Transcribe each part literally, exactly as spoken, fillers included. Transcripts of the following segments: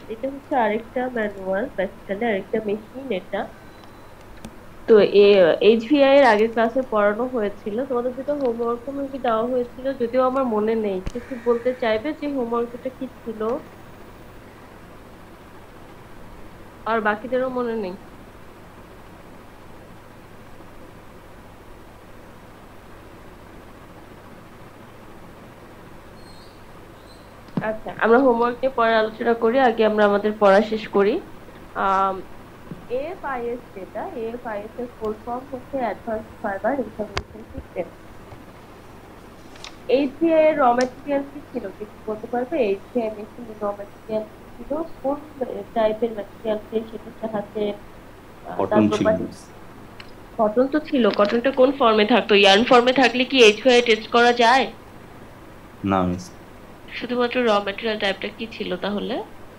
এটা হচ্ছে আরেকটা ম্যানুয়াল, বেসিক্যালি আরেকটা মেশিন এটা। তো এ এইচভিআই এর আগের ক্লাসে পড়ানো হয়েছিল, তোমাদের যেটা হোমওয়ার্ক কি দেওয়া হয়েছিল যদিও আমার মনে নেই, কেউ কি বলতে চাইবে যে হোমওয়ার্কটা কি ছিল? আর বাকিদেরও মনে নেই। আচ্ছা, আমরা হোমওয়ার্ক নিয়ে পরে আলোচনা করি, আগে আমরা আমাদের পড়া শেষ করি। আহ এএফআইএস, যেটা এএফআইএস এর ফুল ফর্ম হচ্ছে advance fibre information system. HVI এর র ম্যাটেরিয়াল কি ছিল কিছু বলতে পারবে? এইচভিআই মেশিনের র ম্যাটেরিয়াল কি ছিল, কোন টাইপের ম্যাটেরিয়াল সেটার সাহায্যে আহ, তার কটন ছিল প্রপার্টি? মিস। কটন তো ছিল, কটনটা কোন ফর্মে থাকতো? ইয়ার্ন ফর্মে থাকলে কি এইচভিআই টেস্ট করা যায়? না মিস। শুধুমাত্র র ম্যাটেরিয়াল টাইপটা কি ছিল তাহলে?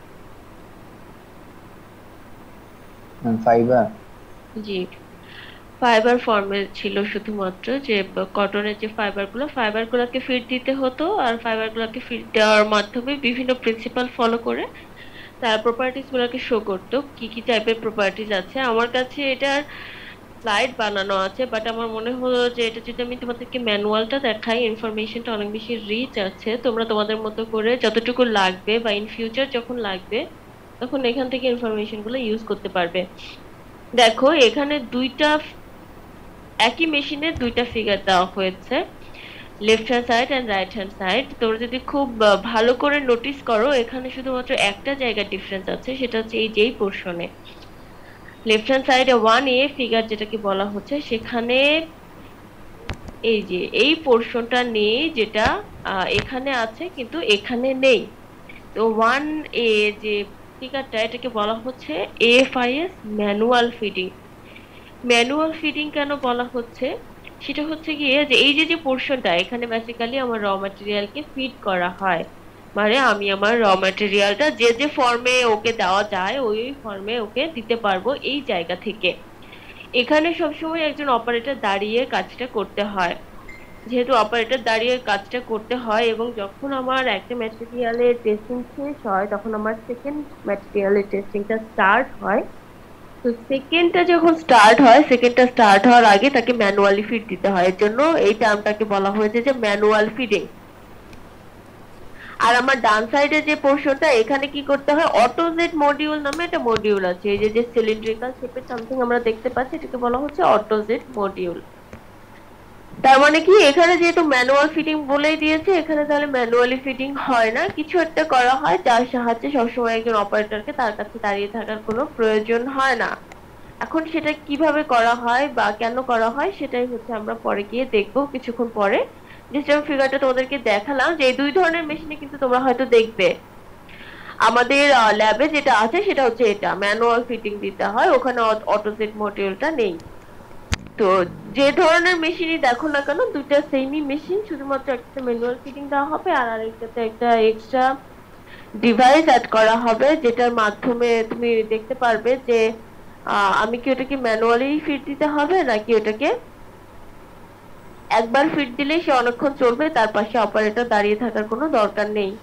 ফাইবার। জি, ফাইবার ফর্মে ছিল শুধুমাত্র, যে কটনের যে ফাইবার গুলো ফাইবার গুলোকে ফিড দিতে হতো, আর ফাইবার গুলোকে ফিড দেওয়ার মাধ্যমে বিভিন্ন প্রিন্সিপাল ফলো করে তার প্রপার্টিজ গুলোকে শো করতো, কি কি টাইপের প্রপার্টিজ আছে। আমার কাছে এটার স্লাইড বানানো আছে, বাট আমার মনে হলো যে এটা যদি আমি তোমাদেরকে ম্যানুয়ালটা দেখাই, ইনফরমেশনটা অনেক বেশি রিচ আছে, তোমরা তোমাদের মতো করে যতটুকু লাগবে বা ইন ফিউচার যখন লাগবে তখন এখান থেকে ইনফরমেশন গুলো ইউজ করতে পারবে। দেখো, এখানে দুইটা একই মেশিনের দুইটা ফিগার দেওয়া হয়েছে, left hand side and right hand side. তোমরা যদি খুব আহ, ভালো করে নোটিস করো, এখানে শুধুমাত্র একটা জায়গার ডিফারেন্স আছে, সেটা হচ্ছে এই যেই পোর্শনে লেফট হ্যান্ড সাইডে ওয়ান এ ফিগার যেটাকে বলা হচ্ছে, সেখানে এই যে এই পোর্শনটা নেই, যেটা আহ, এখানে আছে কিন্তু এখানে নেই। তো ওয়ান এ যে ফিগারটা, এটাকে বলা হচ্ছে AFIS manual feeding. Manual feeding কেন বলা হচ্ছে, সেটা হচ্ছে গিয়ে যে এই যে যে পোর্শনটা এখানে বেসিক্যালি আমার র ম্যাটেরিয়ালকে ফিড করা হয়, মানে আমি আমার র ম্যাটেরিয়ালটা যে যে ফর্মে ওকে দেওয়া যায় ওই ওই ফর্মে ওকে দিতে পারবো এই জায়গা থেকে। এখানে সবসময় একজন অপারেটর দাঁড়িয়ে কাজটা করতে হয়। যেহেতু অপারেটর দাঁড়িয়ে কাজটা করতে হয় এবং যখন আমার একটা ম্যাটেরিয়ালের টেস্টিং শেষ হয় তখন আমার সেকেন্ড ম্যাটেরিয়ালের টেস্টিংটা স্টার্ট হয়। তো সেকেন্ডটা যখন স্টার্ট হয়, সেকেন্ডটা স্টার্ট হওয়ার আগে তাকে ম্যানুয়ালি ফিড দিতে হয়, এর জন্য এই টার্মটাকে বলা হয়েছে যে ম্যানুয়াল ফিডিং। আর আমার ডান সাইডে যে পোর্শনটা, এখানে কি করতে হয়, অটোজেট মডিউল নামে একটা মডিউল আছে, এই যে যে সিলিন্ড্রিক্যাল শেপের সামথিং আমরা দেখতে পাচ্ছি, এটাকে বলা হচ্ছে অটোজেট মডিউল। তার মানে কি, এখানে যেহেতু ম্যানুয়াল ফিটিং বলেই দিয়েছে, এখানে তাহলে ম্যানুয়ালি ফিটিং হয় না, কিছু একটা করা হয় যার সাহায্যে সবসময় একজন অপারেটরকে তার কাছে দাঁড়িয়ে থাকার কোনো প্রয়োজন হয় না। এখন সেটা কিভাবে করা হয় বা কেন করা হয় সেটাই হচ্ছে আমরা পরে গিয়ে দেখবো কিছুক্ষণ পরে। যে ফিগারটা তোমাদেরকে দেখালাম, যে এই দুই ধরনের মেশিনে কিন্তু তোমরা হয়তো দেখবে আমাদের ল্যাবে যেটা আছে সেটা হচ্ছে এটা ম্যানুয়াল ফিটিং দিতে হয়, ওখানে অটোসেট মডিউলটা নেই। তো যে ধরনের মেশিনই দেখো না কেন, দুটো সেমই মেশিন, শুধুমাত্র একটা ম্যানুয়াল ফিটিং দেওয়া হবে আর আরেকটাতে একটা এক্সট্রা ডিভাইস অ্যাড করা হবে, যেটার মাধ্যমে তুমি দেখতে পারবে যে আহ, আমি কি ওটাকে ম্যানুয়ালি ফিট দিতে হবে নাকি ওটাকে একবার ফিট দিলেই সে অনেকক্ষণ চলবে, তার পাশে অপারেটর দাঁড়িয়ে থাকার কোনো দরকার নেই।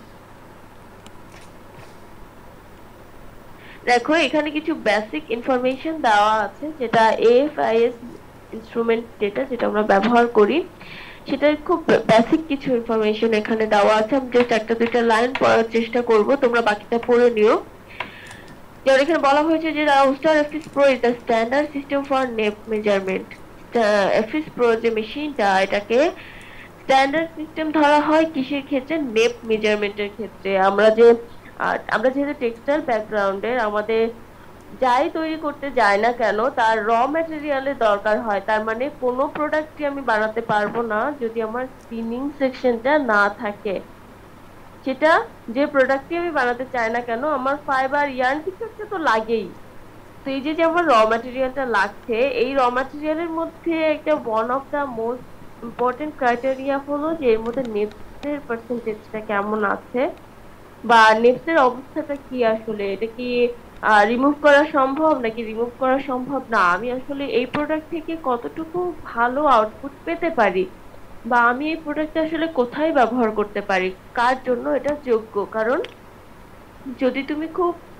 দেখো, এখানে কিছু বেসিক ইনফরমেশন দেওয়া আছে, যেটা এএফআইএস ইনস্ট্রুমেন্ট ডেটা যেটা আমরা ব্যবহার করি, সেটার খুব বেসিক কিছু ইনফরমেশন এখানে দেওয়া আছে। আমি জাস্ট একটা দুইটা লাইন পড়ার চেষ্টা করব, তোমরা বাকিটা পড়ে নিও। যেমন এখানে বলা হয়েছে যে রাউস্টার FS pro is the standard system for nep measurement. FS pro যে মেশিনটা, এটাকে স্ট্যান্ডার্ড সিস্টেম ধরা হয় কিসের ক্ষেত্রে? নেপ মেজারমেন্টের ক্ষেত্রে। আমরা যে আহ, আমরা যেহেতু টেক্সটাইল ব্যাকগ্রাউন্ডের, আমাদের যাই তৈরি করতে যায় না কেন তার র ম্যাটেরিয়ালের দরকার হয়, তার মানে কোনো প্রোডাক্টই আমি বানাতে পারবো না যদি আমার স্পিনিং সেকশনটা না থাকে। সেটা যে প্রোডাক্টই আমি বানাতে চাই না কেন, আমার ফাইবার ইয়ার্ন কিছু একটা তো লাগেই। তো এই যে যে আমার র ম্যাটেরিয়ালটা লাগছে, এই র ম্যাটেরিয়ালের মধ্যে একটা one of the most important criteria হলো যে এর মধ্যে নেপসের পার্সেন্টেজটা কেমন আছে, বা নেপসের অবস্থাটা কি, আসলে এটা কি রিমুভ করা সম্ভব নাকি রিমুভ করা সম্ভব না, আমি আসলে এই প্রোডাক্ট থেকে কতটুকু ভালো আউটপুট পেতে পারি, বা আমি এই প্রোডাক্টটা আসলে কোথায় ব্যবহার করতে পারি, কার জন্য এটা যোগ্য। কারণ যদি তুমি খুব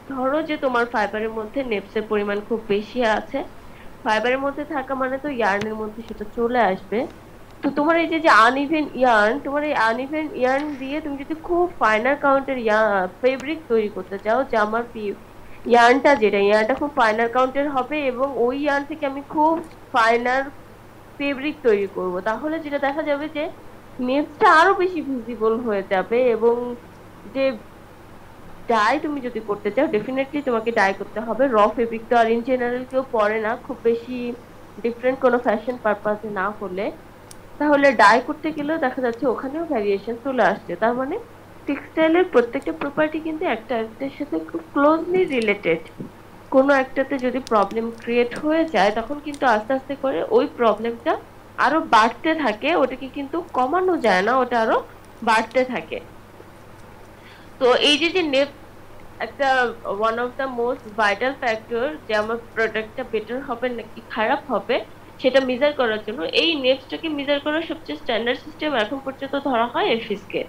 ধরো যে তোমার ফাইবারের মধ্যে নেপসের পরিমাণ খুব বেশি আছে, ফাইবারের মধ্যে থাকা মানে তো ইয়ার্নের মধ্যে সেটা চলে আসবে। তো তোমার এই যে যে আনইভেন ইয়ার্ন, তোমার এই আনইভেন ইয়ার্ন দিয়ে তুমি যদি খুব ফাইনার কাউন্টের ফেব্রিক তৈরি করতে চাও, যে আমার ইয়ার্নটা যেটা ইয়ার্নটা খুব ফাইনার কাউন্টের হবে এবং ওই ইয়ার্ন থেকে আমি খুব ফাইনার ফেব্রিক তৈরি করব, তাহলে যেটা দেখা যাবে যে নেপসটা আরো বেশি ভিজিবল হয়ে যাবে। এবং যে ডাই তুমি যদি করতে চাও, ডেফিনেটলি তোমাকে ডাই করতে হবে। র ফেব্রিক তো আর ইন জেনারেল কেউ পরে না, খুব বেশি ডিফারেন্ট কোনো ফ্যাশন পারপাসে না হলে। তাহলে ডাই করতে গেলেও দেখা যাচ্ছে ওখানেও ভ্যারিয়েশন চলে আসছে। তার মানে টেক্সটাইলের প্রত্যেকটা প্রপার্টি কিন্তু একটা একটার সাথে খুব ক্লোজলি রিলেটেড। কোনো একটাতে যদি প্রবলেম ক্রিয়েট হয়ে যায়, তখন কিন্তু আস্তে আস্তে করে ওই প্রবলেমটা আরো বাড়তে থাকে, ওটাকে কিন্তু কমানো যায় না, ওটা আরো বাড়তে থাকে। তো এই যে যে নেপ একটা one of the most vital factor যে আমার প্রোডাক্টটা বেটার হবে নাকি খারাপ হবে সেটা মেজার করার জন্য, এই নেপসটাকে মেজার করার সবচেয়ে স্ট্যান্ডার্ড সিস্টেম এখন পর্যন্ত ধরা হয় এফ আই এস কে।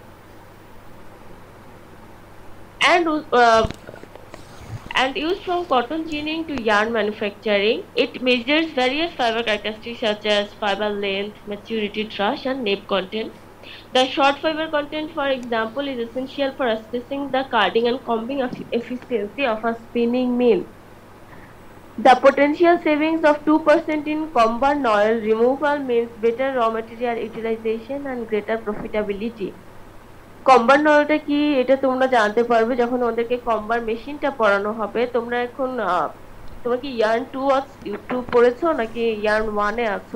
and uh, and used from cotton ginning to yarn manufacturing. It measures various fiber characteristics such as fiber length, maturity, thrush, and nape content. The short fiber content, for example, is essential for assessing the carding and combing eff- efficiency of a spinning mill. The potential savings of two percent in combine oil removal means better raw material utilization and greater profitability. Comber নলটা কি এটা তোমরা জানতে পারবে যখন ওদেরকে কম্বার মেশিনটা পড়ানো হবে। তোমরা এখন আহ, তোমরা কি ইয়ার্ন টু টু পড়েছো নাকি ইয়ার্ন ওয়ানে আছো?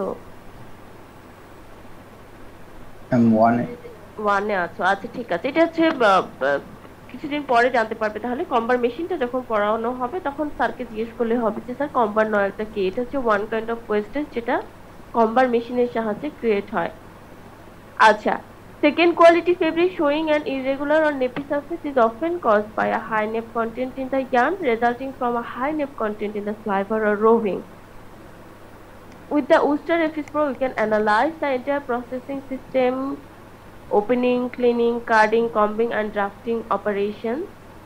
এম ওয়ানে। ওয়ানে আছো, আচ্ছা ঠিক আছে। এটা হচ্ছে আহ, আহ, কিছুদিন পরে জানতে পারবে। তাহলে কম্বার মেশিনটা যখন পড়ানো হবে তখন স্যারকে জিজ্ঞেস করলে হবে যে স্যার কম্বার নলটা কি। এটা হচ্ছে ওয়ান কাইন্ড অফ ওয়েস্টেজ যেটা কম্বার মেশিনের সাহায্যে ক্রিয়েট হয়। আচ্ছা, second quality fabric showing an irregular or nappy surface is often caused by a high nap content in the yarn resulting from a high nap content in the fiber or roving. With the Wooster F S Pro, we can analyze the entire processing system, opening, cleaning, carding, combing and drafting operations.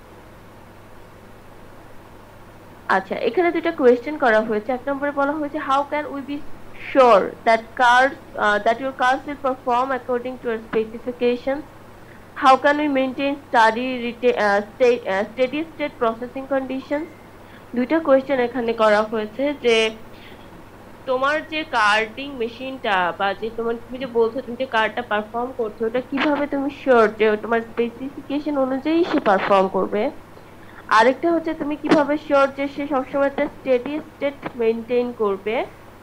আচ্ছা, এখানে দুইটা question করা হয়েছে। এক নম্বরে বলা হয়েছে how can we be sure that cars uh, that your cars will perform according to your specifications? How can we maintain steady reta- uh, state uh, steady state processing conditions? দুইটা question এখানে করা হয়েছে যে তোমার যে কার্টিং মেশিনটা বা যে তোমার তুমি যে বলছো তুমি যে কার্ডটা পারফর্ম করছো, ওটা কিভাবে তুমি শিওর যে তোমার স্পেসিফিকেশন অনুযায়ী সে পারফর্ম করবে। আরেকটা হচ্ছে তুমি কিভাবে শিওর যে সে সবসময় একটা স্টেডি স্টেট মেইনটেইন করবে।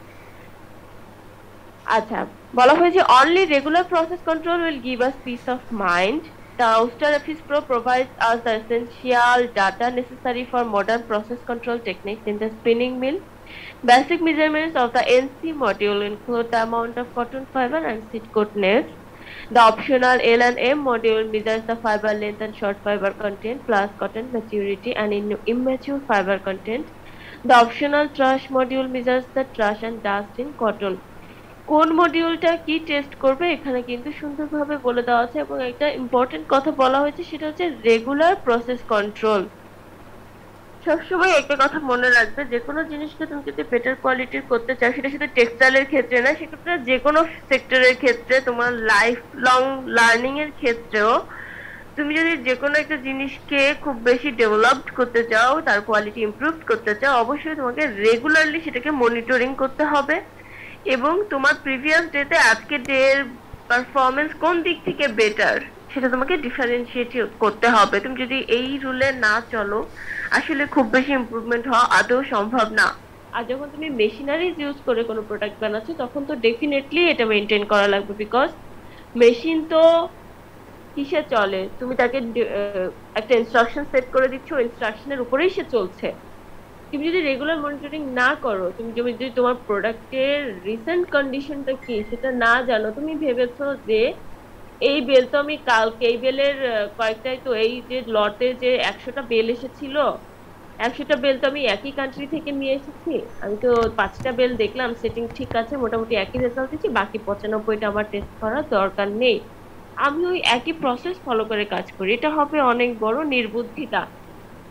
আচ্ছা, বলা হয়েছে only regular process control will give us peace of mind. The Ouster F S Pro provides us the essential data necessary for modern process control techniques in the spinning mill. Basic measurements of the N C module include the amount of cotton fiber and seed coat nets. The optional L and M module measures the fiber length and short fiber content plus cotton maturity and immature fiber content. The optional thrush module measures the thrush and dust in cotton. কোন মডিউলটা কি test করবে এখানে কিন্তু সুন্দরভাবে বলে দেওয়া আছে। এবং একটা ইম্পর্টেন্ট কথা বলা হয়েছে, সেটা হচ্ছে রেগুলার প্রসেস কন্ট্রোল। সবসময় একটা কথা মনে রাখবে, যে কোনো জিনিসকে তুমি যদি বেটার কোয়ালিটির করতে চাও, সেটা শুধু টেক্সটাইলের ক্ষেত্রে না, সেক্ষেত্রে যে কোনো সেক্টরের ক্ষেত্রে, তোমার লাইফ লং লার্নিং এর ক্ষেত্রেও তুমি যদি যে কোনো একটা জিনিসকে খুব বেশি ডেভেলপড করতে চাও, তার কোয়ালিটি ইমপ্রুভ করতে চাও, অবশ্যই তোমাকে রেগুলারলি সেটাকে মনিটরিং করতে হবে। এবং তোমার প্রিভিয়াস ডেতে আজকে ডের পারফরমেন্স কোন দিক থেকে বেটার সেটা তোমাকে ডিফারেন্সিয়েট করতে হবে। তুমি যদি এই রুলে না চলো, আসলে খুব বেশি ইমপ্রুভমেন্ট হওয়া আদৌ সম্ভব না। আর যখন তুমি মেশিনারিজ ইউজ করে কোনো প্রোডাক্ট বানাচ্ছো, তখন তো ডেফিনেটলি এটা মেনটেন করা লাগবে, বিকজ মেশিন তো কিসে চলে, তুমি তাকে একটা ইনস্ট্রাকশন সেট করে দিচ্ছ, ইনস্ট্রাকশনের উপরেই সে চলছে। তুমি যদি রেগুলার মনিটরিং না করো, তুমি যদি তোমার প্রোডাক্টের রিসেন্ট কন্ডিশনটা কি সেটা না জানো, তুমি ভেবেছো যে এই বেল তো আমি কালকে, এই বেলের কয়েকটাই তো, এই যে লটে যে একশোটা বেল এসেছিল, একশোটা বেল তো আমি একই কান্ট্রি থেকে নিয়ে এসেছি। আমি তো পাঁচটা বেল দেখলাম সেটিং ঠিক আছে, মোটামুটি একই রেজাল্ট দিচ্ছি, বাকি পঁচানব্বইটা আমার টেস্ট করার দরকার নেই। আমি ওই একই প্রসেস ফলো করে কাজ করি, এটা হবে অনেক বড় নির্বুদ্ধিতা।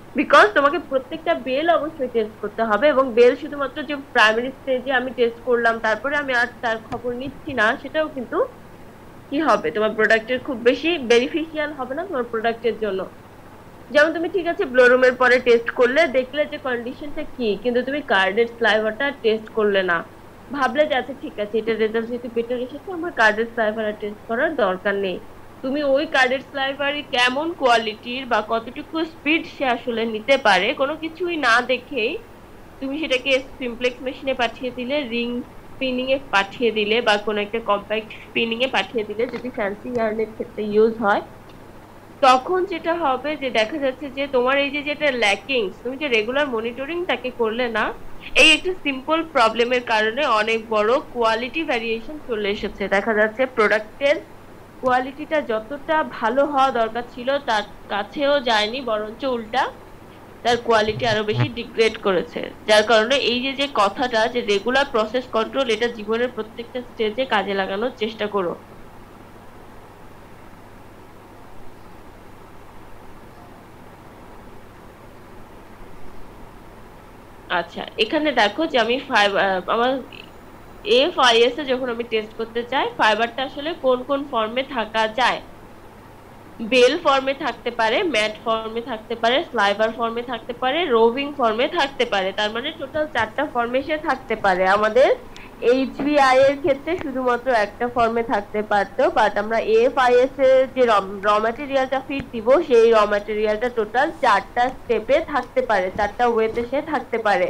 বিকজ তোমাকে প্রত্যেকটা বেল অবশ্যই টেস্ট করতে হবে, এবং বেল শুধুমাত্র যে প্রাইমারি স্টেজে আমি টেস্ট করলাম তারপরে আমি আর তার খবর নিচ্ছি না, সেটাও কিন্তু কি হবে, তোমার প্রোডাক্টের খুব বেশি বেনিফিশিয়াল হবে না তোমার প্রোডাক্টের জন্য। যেমন তুমি ঠিক আছে ব্লোরুমের পরে টেস্ট করলে, দেখলে যে কন্ডিশনটা কি, কিন্তু তুমি কার্ডের স্লাইভারটা টেস্ট করলে না, ভাবলে যে আচ্ছা ঠিক আছে এটা রেজাল্ট যেহেতু বেটার এসেছে আমার কার্ডের স্লাইভার টেস্ট করার দরকার নেই। তুমি ওই কার্ডের স্লাইভারই কেমন কোয়ালিটির বা কতটুকু স্পিড সে আসলে নিতে পারে কোনো কিছুই না দেখেই তুমি সেটাকে সিমপ্লেক্স মেশিনে পাঠিয়ে দিলে, রিং স্পিনিং এ পাঠিয়ে দিলে, বা কোনো একটা কম্প্যাক্ট স্পিনিং এ পাঠিয়ে দিলে, যদি ফ্যান্সি ইয়ার্নের ক্ষেত্রে ইউজ হয়, তখন যেটা হবে যে দেখা যাচ্ছে যে তোমার এই যে যেটা ল্যাকিং, তুমি যে রেগুলার মনিটরিং তাকে করলে না, এই একটা সিম্পল প্রবলেমের কারণে অনেক বড় কোয়ালিটি ভ্যারিয়েশন চলে এসেছে। দেখা যাচ্ছে প্রোডাক্টের কোয়ালিটিটা যতটা ভালো হওয়া দরকার ছিল তার কাছেও যায়নি, বরঞ্চ উল্টা তার কোয়ালিটি আরো বেশি ডিগ্রেড করেছে। যার কারণে এই যে যে কথাটা যে রেগুলার প্রসেস কন্ট্রোল, এটা জীবনের প্রত্যেকটা স্টেজে কাজে লাগানোর চেষ্টা করো। আচ্ছা, এখানে দেখো যে আমি ফাইভ আমার এফ আই এস এ যখন আমি টেস্ট করতে চাই ফাইবারটা আসলে কোন কোন ফর্মে থাকা যায়, বেল ফর্মে থাকতে পারে, ম্যাট ফর্মে থাকতে পারে, স্লাইভার ফর্মে থাকতে পারে, রোভিং ফর্মে থাকতে পারে, তার মানে টোটাল চারটা ফর্মে সে থাকতে পারে। আমাদের এইচবিআই এর ক্ষেত্রে শুধুমাত্র একটা ফর্মে থাকতে পারতো, বাট আমরা এফআইএস এর যে র ম্যাটেরিয়ালটা ফিড দিব সেই র ম্যাটেরিয়ালটা টোটাল চারটা স্টেপে থাকতে পারে, চারটা ওয়েতে সে থাকতে পারে।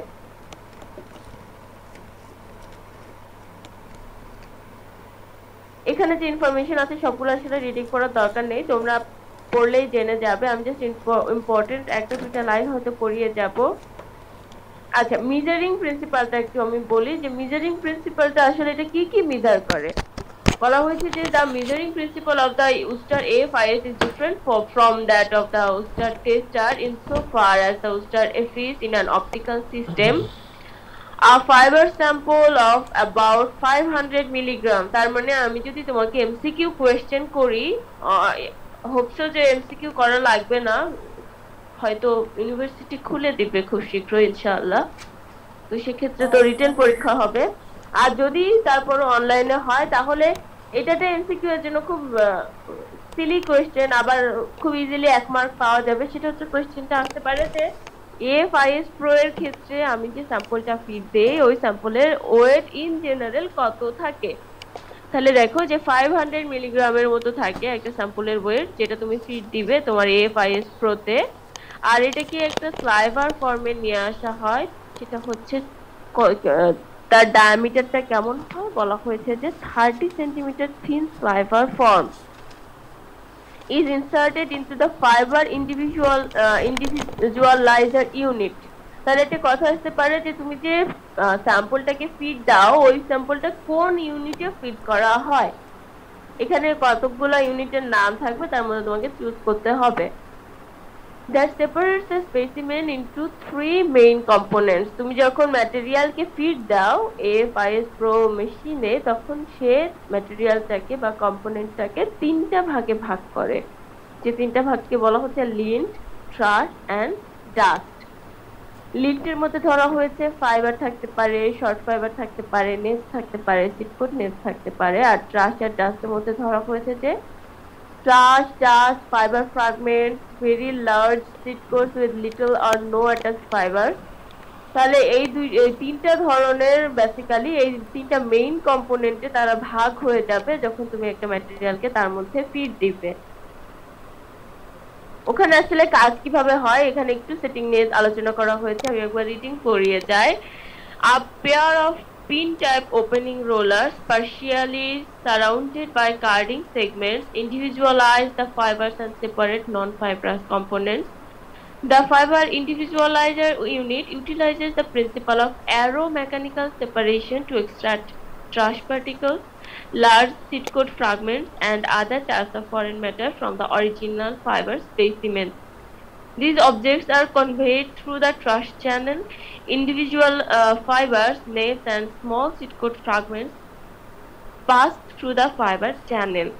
এখানে যে ইনফরমেশন আছে সবগুলো আসলে রিডিং করার দরকার নেই, তোমরা পড়লেই জেনে যাবে। আমি জাস্ট ইম্পর্টেন্ট একটা দুটা লাইন হয়তো পড়িয়ে যাব। আচ্ছা, মেজারিং প্রিন্সিপালটা একটু আমি বলি যে মেজারিং প্রিন্সিপালটা আসলে এটা কি কি মেজার করে। বলা হয়েছে যে the measuring principle of the Worcester A F I S is different for, from that of the Worcester tester insofar as the Worcester F is in an optical system a fiber sample of about five hundred milligram। তার মানে আমি যদি তোমাকে MCQ question করি, hope so যে MCQ করা লাগবে না, হয়তো ইউনিভার্সিটি খুলে দিবে খুব শীঘ্রই ইনশাআল্লাহ, তো সেক্ষেত্রে তো রিটেন পরীক্ষা হবে। আর যদি তারপর অনলাইনে হয় তাহলে এটাতে এমসিকিউ এর জন্য খুব সিলি কোয়েশ্চেন, আবার খুব ইজিলি এক মার্ক পাওয়া যাবে। সেটা হচ্ছে কোয়েশ্চেনটা আসতে পারে যে এফআইএস প্রো এর ক্ষেত্রে আমি যে স্যাম্পলটা ফিড দেই ওই স্যাম্পলের ওয়েট ইন জেনারেল কত থাকে। তাহলে দেখো যে ফাইভ হান্ড্রেড মিলিগ্রামের মতো থাকে একটা স্যাম্পলের ওয়েট, যেটা তুমি ফিড দিবে তোমার এফআইএস প্রোতে। আর এটা কি একটা স্লাইভার ফর্মে নিয়ে আসা হয়, সেটা হচ্ছে তার ডায়ামিটারটা কেমন হয়, বলা হয়েছে যে thirty centimetre thin sliver form is inserted into the fiber individual uh, individualizer unit। তাহলে একটা কথা আসতে পারে যে তুমি যে স্যাম্পলটাকে ফিড দাও ওই স্যাম্পলটা কোন ইউনিটে ফিড করা হয়। এখানে কতগুলো ইউনিটের নাম থাকবে, তার মধ্যে তোমাকে চুজ করতে হবে। That separates the specimen into three main components। তুমি যখন ম্যাটেরিয়ালকে ফিড দাও এফআইএস প্রো মেশিনে, তখন সে ম্যাটেরিয়ালটাকে বা কম্পোনেন্টটাকে তিনটা ভাগে ভাগ করে, যে তিনটা ভাগকে বলা হচ্ছে লিন্ট, ট্রাশ এন্ড ডাস্ট। লিন্টের মধ্যে ধরা হয়েছে ফাইবার থাকতে পারে, শর্ট ফাইবার থাকতে পারে, নেস থাকতে পারে, সিটকোট নেস থাকতে পারে। আর ট্রাশ আর ডাস্টের মধ্যে ধরা হয়েছে যে trash, dust, fiber fragments, very large seed coats with little or no attached fiber। তাহলে এই দুই এই তিনটা ধরনের বেসিক্যালি এই তিনটা মেইন কম্পোনেন্টে তারা ভাগ হয়ে যাবে যখন তুমি একটা ম্যাটেরিয়ালকে তার মধ্যে ফিড দিবে। ওখানে আসলে কাজ কিভাবে হয় এখানে একটু সেটিং নিয়ে আলোচনা করা হয়েছে, আমি একবার রিডিং করিয়ে যাই। A pair of pin type opening rollers partially surrounded by carding segments individualize the fibers and separate non-fibrous components। The fiber individualizer unit utilizes the principle of aeromechanical separation to extract trash particles, large seed coat fragments, and other types of foreign matter from the original fiber specimen। These objects are conveyed through the trash channel. Individual uh, fibers, nails, and small seed coat fragments pass through the fiber channel।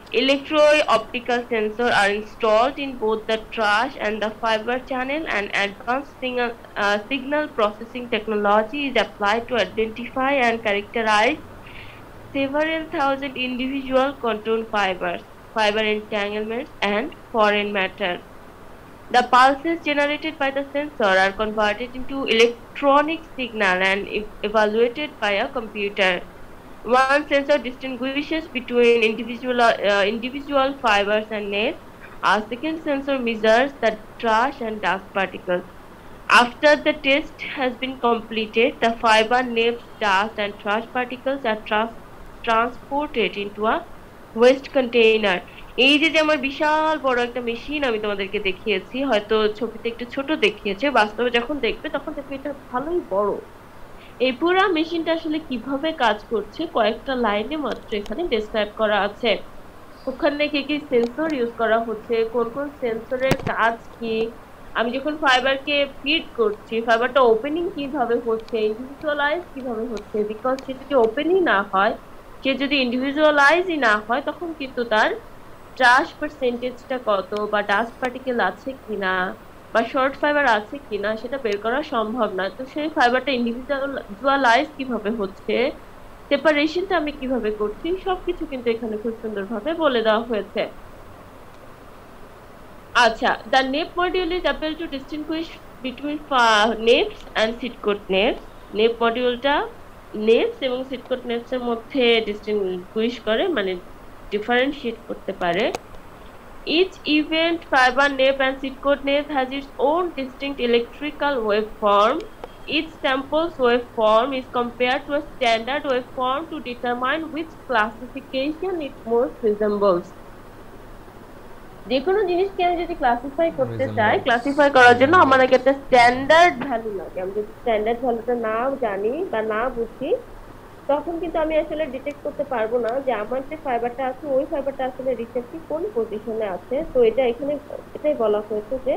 Electro-optical sensors are installed in both the trash and the fiber channel, and advanced signal, uh, signal processing technology is applied to identify and characterize several thousand individual contour fibers, fiber entanglements, and foreign matter. The pulses generated by the sensor are converted into electronic signal and e- evaluated by a computer. One sensor distinguishes between individual, uh, individual fibers and nets. A second sensor measures the trash and dust particles. After the test has been completed, the fiber, nets, dust, and trash particles are trans- transported into a waste container. এই যে যে আমার বিশাল বড় একটা machine আমি তোমাদেরকে দেখিয়েছি, হয়তো ছবিতে একটু ছোট দেখিয়েছে, বাস্তবে যখন দেখবে তখন দেখবে এটা ভালোই বড়। এই পুরা মেশিনটা আসলে কিভাবে কাজ করছে কয়েকটা লাইনে মাত্র এখানে ডেসক্রাইব করা আছে। ওখানে কি কি সেন্সর ইউজ করা হচ্ছে, কোন কোন সেন্সরের কাজ কি, আমি যখন ফাইবারকে ফিড করছি ফাইবারটা ওপেনিং কিভাবে হচ্ছে, ইন্ডিভিজুয়ালাইজ কিভাবে হচ্ছে, বিকজ সে যদি ওপেনই না হয়, সে যদি ইন্ডিভিজুয়ালাইজই না হয়, তখন কিন্তু তার ট্রাশ পার্সেন্টেজটা কত বা ডাস্ট পার্টিকেল আছে কিনা বা শর্ট ফাইবার আছে কিনা সেটা বের করা সম্ভব না। তো সেই ফাইবারটা ইন্ডিভিজুয়ালাইজ কিভাবে হচ্ছে, সেপারেশনটা আমি কিভাবে করছি, সবকিছু কিন্তু এখানে খুব সুন্দরভাবে বলে দেওয়া হয়েছে। আচ্ছা, the NAEP module is able to distinguish between fa- NAEPs and seed coat NAEPs. NAEP মডিউলটা NAEPs এবং seed coat NAEPs এর মধ্যে ডিস্টিংগুইশ করে, মানে ডিফারেন্সিয়েট করতে পারে। Each event fiber NAEP and seed coat NAEP has its own distinct electrical waveform. Each sample's waveform is compared to a standard waveform to determine which classification it most resembles. যে কোনো জিনিসকে আমি যদি classify করতে চাই, classify করার জন্য আমার আগে একটা স্ট্যান্ডার্ড ভ্যালু লাগে। আমি যদি স্ট্যান্ডার্ড ভ্যালুটা না জানি বা না বুঝি, তখন কিন্তু আমি আসলে ডিটেক্ট করতে পারবো না যে আমার যে ফাইবারটা আছে ওই ফাইবারটা আসলে রিসেন্টলি কোন পজিশনে আছে। তো এটা এখানে এটাই বলা হয়েছে যে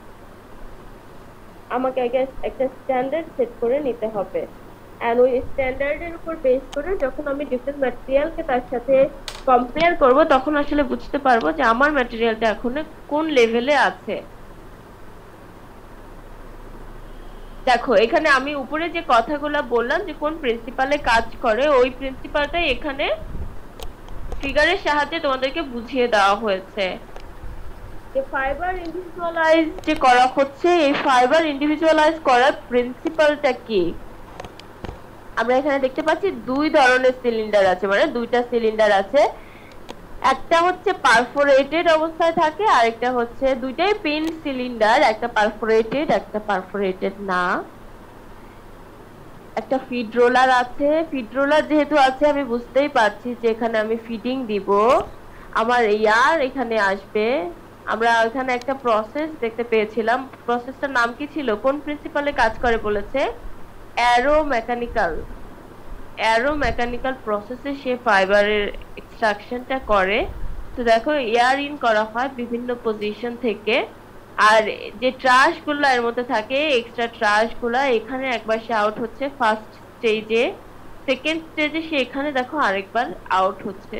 আমাকে আগে একটা স্ট্যান্ডার্ড সেট করে নিতে হবে, এন্ড ওই স্ট্যান্ডার্ডের উপর বেস করে যখন আমি ডিফারেন্ট ম্যাটেরিয়ালকে তার সাথে কম্পেয়ার করব, তখন আসলে বুঝতে পারবো যে আমার ম্যাটেরিয়ালটা এখন কোন লেভেলে আছে। দেখো এখানে আমি উপরে যে কথাগুলো বললাম যে কোন প্রিন্সিপালে কাজ করে, ওই প্রিন্সিপালটাই এখানে ফিগারের সাহায্যে তোমাদেরকে বুঝিয়ে দেওয়া হয়েছে। যে ফাইবার ইন্ডিভিজুয়ালাইজ যে করা হচ্ছে, এই ফাইবার ইন্ডিভিজুয়ালাইজ করার প্রিন্সিপালটা কি? আমরা এখানে দেখতে পাচ্ছি দুই ধরনের সিলিন্ডার আছে, মানে দুইটা সিলিন্ডার আছে। একটা হচ্ছে পারফোরেটেড অবস্থায় থাকে, আর একটা হচ্ছে দুইটাই পিন সিলিন্ডার, একটা পারফোরেটেড একটা পারফোরেটেড না। একটা ফিড রোলার আছে, ফিড রোলার যেহেতু আছে আমি বুঝতেই পারছি যে এখানে আমি ফিডিং দিব, আমার এয়ার এখানে আসবে। আমরা এখানে একটা প্রসেস দেখতে পেয়েছিলাম, প্রসেসটার নাম কি ছিল, কোন প্রিন্সিপালে কাজ করে বলেছে? Arrow mechanical. অ্যারো মেকানিক্যাল প্রসেসে সে ফাইবারের এক্সট্রাকশনটা করে। তো দেখো এয়ার ইন করা হয় বিভিন্ন পজিশন থেকে, আর যে ট্রাশ গুলো এর মধ্যে থাকে, এক্সট্রা ট্রাশ গুলা এখানে একবার সে আউট হচ্ছে ফার্স্ট স্টেজে, সেকেন্ড স্টেজে সে এখানে দেখো আরেকবার আউট হচ্ছে।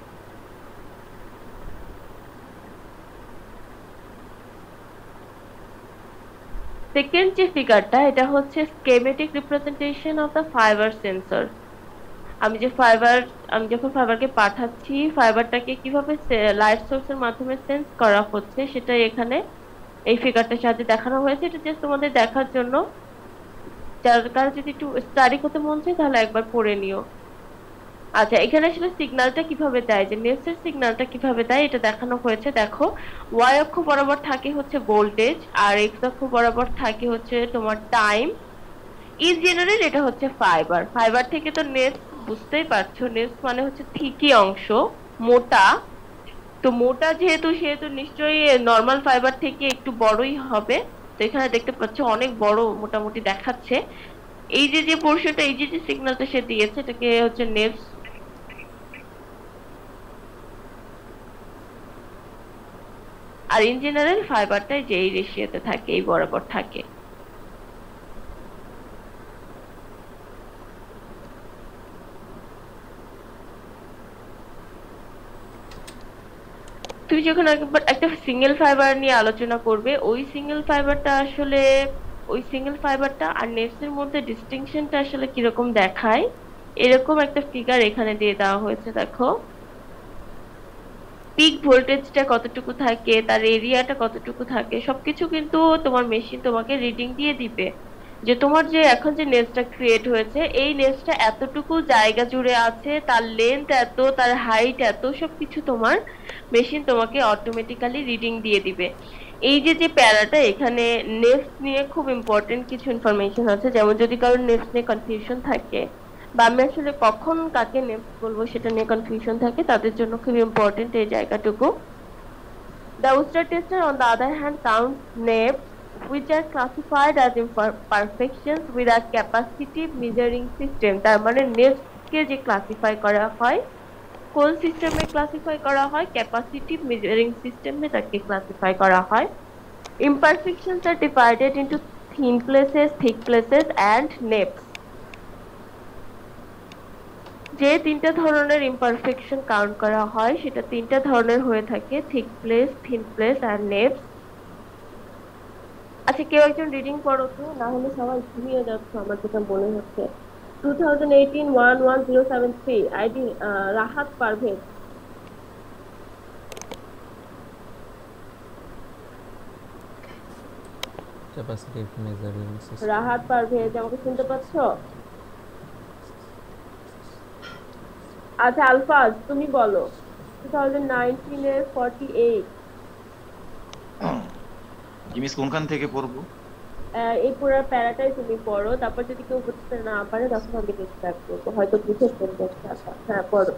সেকেন্ড যে ফিগারটা, এটা হচ্ছে schematic representation of the fibre sensor. আমি যে ফাইবার আমি যখন ফাইবারকে পাঠাচ্ছি, ফাইবারটাকে কিভাবে লাইট সোর্সের মাধ্যমে সেন্স করা হচ্ছে সেটা এখানে এই ফিগারটার সাথে দেখানো হয়েছে। এটা জাস্ট তোমাদের দেখার জন্য, যার কারণে যদি একটু স্টাডি করতে মন চায় তাহলে একবার পড়ে নিও। আচ্ছা, এখানে আসলে সিগন্যালটা কিভাবে দেয়, যে নেসের সিগন্যালটা কিভাবে দেয় এটা দেখানো হয়েছে। দেখো ওয়াই অক্ষ বরাবর থাকে হচ্ছে ভোল্টেজ, আর এক্স অক্ষ বরাবর থাকে হচ্ছে তোমার টাইম। ইন জেনারেল এটা হচ্ছে ফাইবার। ফাইবার থেকে তো নেস বুঝতেই পারছো, নেস মানে হচ্ছে থিকি অংশ, মোটা। তো মোটা যেহেতু সেহেতু নিশ্চয়ই নর্মাল ফাইবার থেকে একটু বড়ই হবে। তো এখানে দেখতে পাচ্ছ অনেক বড় মোটামুটি দেখাচ্ছে। এই যে যে পোর্শনটা, এই যে যে সিগন্যালটা সে দিয়েছে এটাকে হচ্ছে নেভস। আর ইন জেনারেল ফাইবারটাই যে এই রেশিওতে থাকে, এই বরাবর থাকে। তুমি যখন একবার একটা সিঙ্গেল ফাইবার নিয়ে আলোচনা করবে, ওই সিঙ্গেল ফাইবারটা আসলে ওই সিঙ্গেল ফাইবারটা আর নেটস এর মধ্যে ডিস্টিংশনটা আসলে কিরকম দেখায়, এরকম একটা ফিগার এখানে দিয়ে দেওয়া হয়েছে। দেখো পিক ভোল্টেজটা কতটুকু থাকে, তার এরিয়াটা কতটুকু থাকে, সবকিছু কিন্তু তোমার মেশিন তোমাকে রিডিং দিয়ে দিবে যে তোমার যে এখন যে নেটটা ক্রিয়েট হয়েছে এই নেটটা এতটুকু জায়গা জুড়ে আছে, তার লেন্থ এত, তার হাইট এত, সবকিছু তোমার মেশিন তোমাকে অটোমেটিক্যালি রিডিং দিয়ে দিবে। এই যে যে প্যারাটা এখানে নেটস নিয়ে খুব ইম্পর্টেন্ট কিছু ইনফরমেশন আছে, যেমন যদি কারোর নেটস নিয়ে কনফিউশন থাকে বা আমি আসলে কখন কাকে নেপস বলবো সেটা নিয়ে কনফিউশন থাকে, তাদের জন্য খুব ইম্পর্টেন্ট এই জায়গাটুকু। The Wooster tester, on the other hand, counts naps which are classified as imperfections with a capacitive measuring system. তার মানে naps কে যে ক্লাসিফাই করা হয়, কোন সিস্টেমে ক্লাসিফাই করা হয়, ক্যাপাসিটিভ মেজারিং সিস্টেমে তাকে ক্লাসিফাই করা হয়। Imperfections are divided into thin places, thick places and naps. যে তিনটা ধরনের ইমপারফেকশন কাউন্ট করা হয় সেটা তিনটা ধরনের হয়ে থাকে, থিক প্লেস, থিন প্লেস আর নেপস। আচ্ছা কেউ একজন রিডিং পড়ো তো, না হলে সবাই ঘুমিয়ে যাচ্ছে আমার যেটা মনে হচ্ছে। Two thousand eighteen one one zero seven three ID Rahat Parvez. Capacitive measuring system. Rahat Parvez আমাকে শুনতে পাচ্ছ? আচ্ছা আলফাজ তুমি বলো টু থাউজেন্ড নাইনটিন এর ফর্টি এইট। জিমিস কোনখান থেকে পড়বো? এই পুরো প্যারাটাই তুমি পড়ো, তারপর যদি কেউ বুঝতে না পারে তখন আমি ডিসকাস করবো, হয়তো বুঝে ফেলবে। হ্যাঁ পড়ো।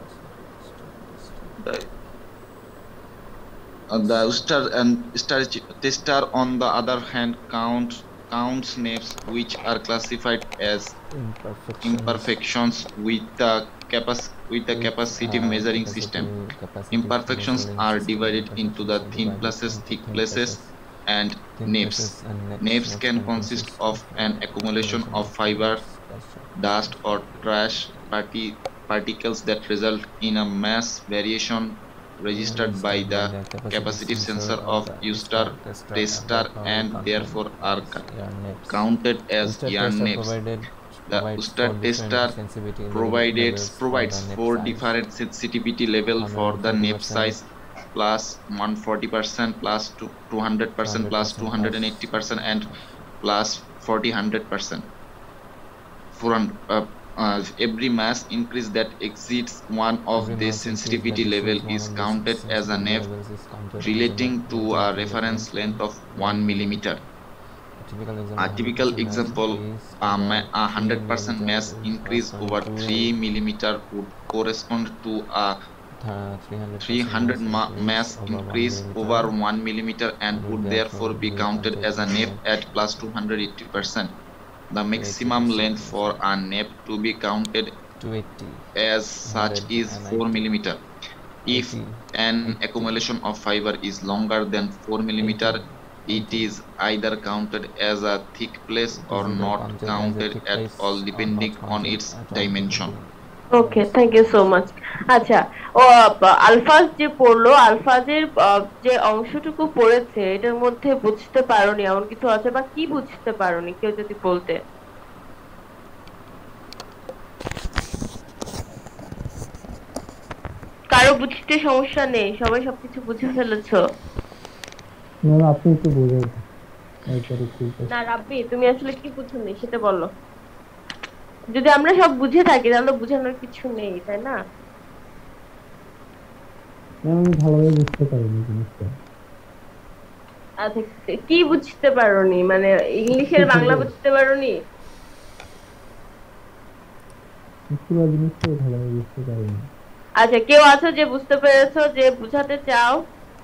The Wooster and Star tester, on the other hand, counts counts naps which are classified as imperfections, imperfections with the capac with the capacitive uh, measuring capacitive, system. capacitive Imperfections measuring are system. divided into the thin places, thick places, and naps. Naps can consist of an accumulation of fiber, dust, or trash parti particles that result in a mass variation registered by the capacitive sensor of Wooster tester and therefore are counted as yarn naps. The Wooster tester provided provides four different sensitivity level for the nap size: plus one hundred forty percent, plus two hundred percent, plus two hundred eighty percent, and plus forty one hundred percent. For uh, uh, every mass increase that exceeds one of these sensitivity level is counted as a nap relating to a reference length of one millimeter. A typical example, a one hundred percent mass increase over three millimeter would correspond to a three hundred ma mass increase over one millimeter and would therefore be counted as a nap at plus two hundred eighty percent. The maximum length for a nap to be counted as such is four millimeter. If an accumulation of fiber is longer than four millimeter, it is either counted as a thick place or not counted at all depending on its dimension. Okay, thank you so much. আচ্ছা ও আলফাজ যে পড়লো, আলফাজের যে অংশটুকু পড়েছে এটার মধ্যে বুঝতে পারোনি এমন কিছু আছে, বা কি বুঝতে পারোনি কেউ যদি বলতে? কারো বুঝতে সমস্যা নেই, সবাই সবকিছু বুঝে ফেলেছো? না আপনি একটু বুঝান। না রাব্বি তুমি আসলে কি বুঝোনি সেটা বলো। যদি আমরা সব বুঝে থাকি তাহলে বুঝানোর কিছু নেই, তাই না? আমি ভালোভাবে বুঝতে পারিনি জিনিসটা। আচ্ছা কি বুঝতে পারোনি, মানে ইংলিশের বাংলা বুঝতে পারোনি? পুরো জিনিসটা ভালোভাবে বুঝতে পারিনি। আচ্ছা কেউ আছো যে বুঝতে পেরেছো, যে বুঝাতে চাও?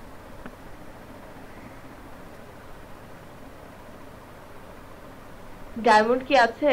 ডায়মন্ড কি আছে?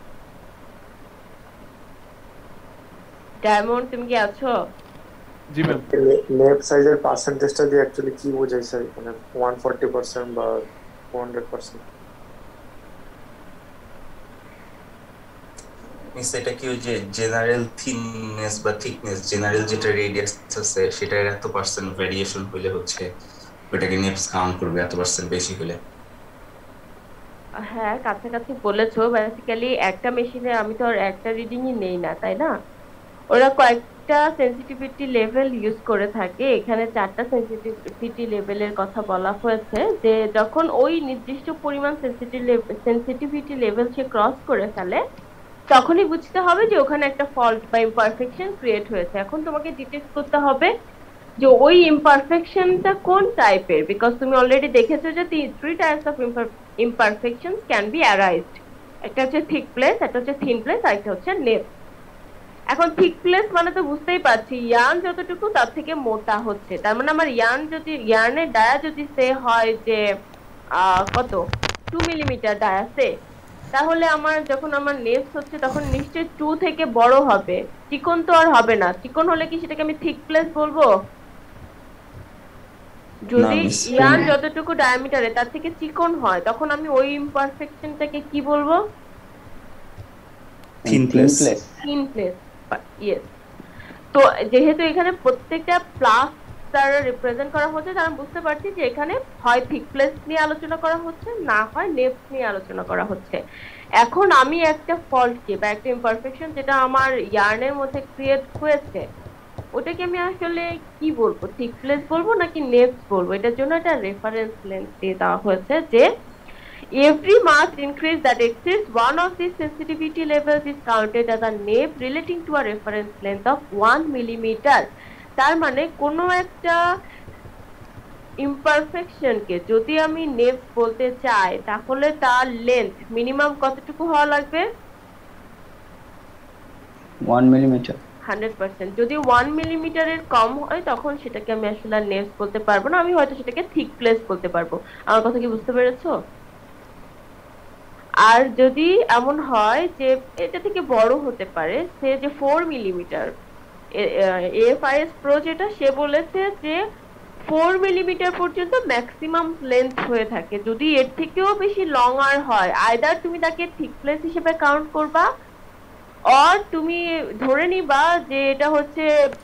ডায়মন্ড তুমি কি আছো? জি ম্যাম। লেফট সাইজের পার্সেন্টেজটা দিয়ে অ্যাকচুয়ালি কি বোঝায় স্যার, মানে one hundred forty percent বা four hundred percent? মিস এটা কি ওই যে জেনারেল থিননেস বা থিকনেস, জেনারেল যেটা রেডিয়াস আছে সেটার এত পার্সেন্ট ভেরিয়েশন হলে হচ্ছে ওটাকে নেপস কাউন্ট করবে এত পার্সেন্ট বেশি হলে? হ্যাঁ, কাছাকাছি বলেছো। বেসিক্যালি একটা মেশিনে আমি তো আর একটা রিডিংই নেই না, তাই না? ওরা কয়েকটা সেনসিটিভিটি লেভেল ইউজ করে থাকে। এখানে চারটা সেনসিটিভিটি লেভেলের কথা বলা হয়েছে, যে যখন ওই নির্দিষ্ট পরিমাণ সেনসিটিভিটি লেভেল সে ক্রস করে ফেলে তখনই বুঝতে হবে যে ওখানে একটা ফল্ট বা ইমপারফেকশন ক্রিয়েট হয়েছে। এখন তোমাকে ডিটেক্ট করতে হবে যে ওই ইমপারফেকশনটা কোন টাইপের, বিকজ তুমি অলরেডি দেখেছো যে three types of imperfections can be arised. একটা হচ্ছে থিক প্লেস, একটা হচ্ছে থিন প্লেস, আর একটা হচ্ছে নেপ। এখন থিক প্লেস মানে তো বুঝতেই পারছি ইয়ার্ন যতটুকু তার থেকে মোটা হচ্ছে, তার মানে আমার ইয়ার্ন যদি ইয়ার্নের ডায়া যদি সে হয় যে আহ কত টু মিলিমিটার ডায়া সে, তাহলে আমার যখন আমার নেপস হচ্ছে তখন নিশ্চয়ই টু থেকে বড় হবে, চিকন তো আর হবে না। চিকন হলে কি সেটাকে আমি থিক প্লেস বলবো? যদি ইয়ার্ন যতটুকু ডায়ামিটারে তার থেকে চিকন হয় তখন আমি ওই ইমপারফেকশনটাকে কি বলবো? Thin place. Thin place, yes. তো যেহেতু এখানে প্রত্যেকটা প্লাস দ্বারা রিপ্রেজেন্ট করা হচ্ছে, তার বুঝতে পারছি যে এখানে হয় থিক প্লেস নিয়ে আলোচনা করা হচ্ছে, না হয় নেপস নিয়ে আলোচনা করা হচ্ছে। এখন আমি একটা ফল্টকে বা একটা ইমপারফেকশন যেটা আমার ইয়ার্নের মধ্যে ক্রিয়েট হয়েছে ওটাকে আমি আসলে কি বলবো, থিক প্লেস বলবো নাকি নেপস বলবো? এটার জন্য একটা রেফারেন্স লেন্থ দিয়ে দেওয়া হয়েছে যে every mass increase that exceeds one of these sensitivity levels is counted as a nep relating to a reference length of one millimeter. তার মানে কোনো একটা ইমপারফেকশনকে যদি আমি নেপ বলতে চাই তাহলে তার লেন্থ মিনিমাম কতটুকু হওয়া লাগবে? One millimetre. Hundred percent. যদি ওয়ান মিলিমিটারের কম হয় তখন সেটাকে আমি আসলে নেপস বলতে পারবো না, আমি হয়তো সেটাকে থিক প্লেস বলতে পারবো। আমার কথা কি বুঝতে পেরেছো? আর যদি এমন হয় যে এটা থেকে বড় হতে পারে, সে যে ফোর মিলিমিটার, এএফআইএস প্রো যেটা সে বলেছে যে ফোর মিলিমিটার পর্যন্ত ম্যাক্সিমাম লেন্থ হয়ে থাকে। যদি এর থেকেও বেশি লং আর হয়, আইদার তুমি তাকে থিক প্লেস হিসেবে কাউন্ট করবা, অর তুমি ধরে নিবা যে এটা হচ্ছে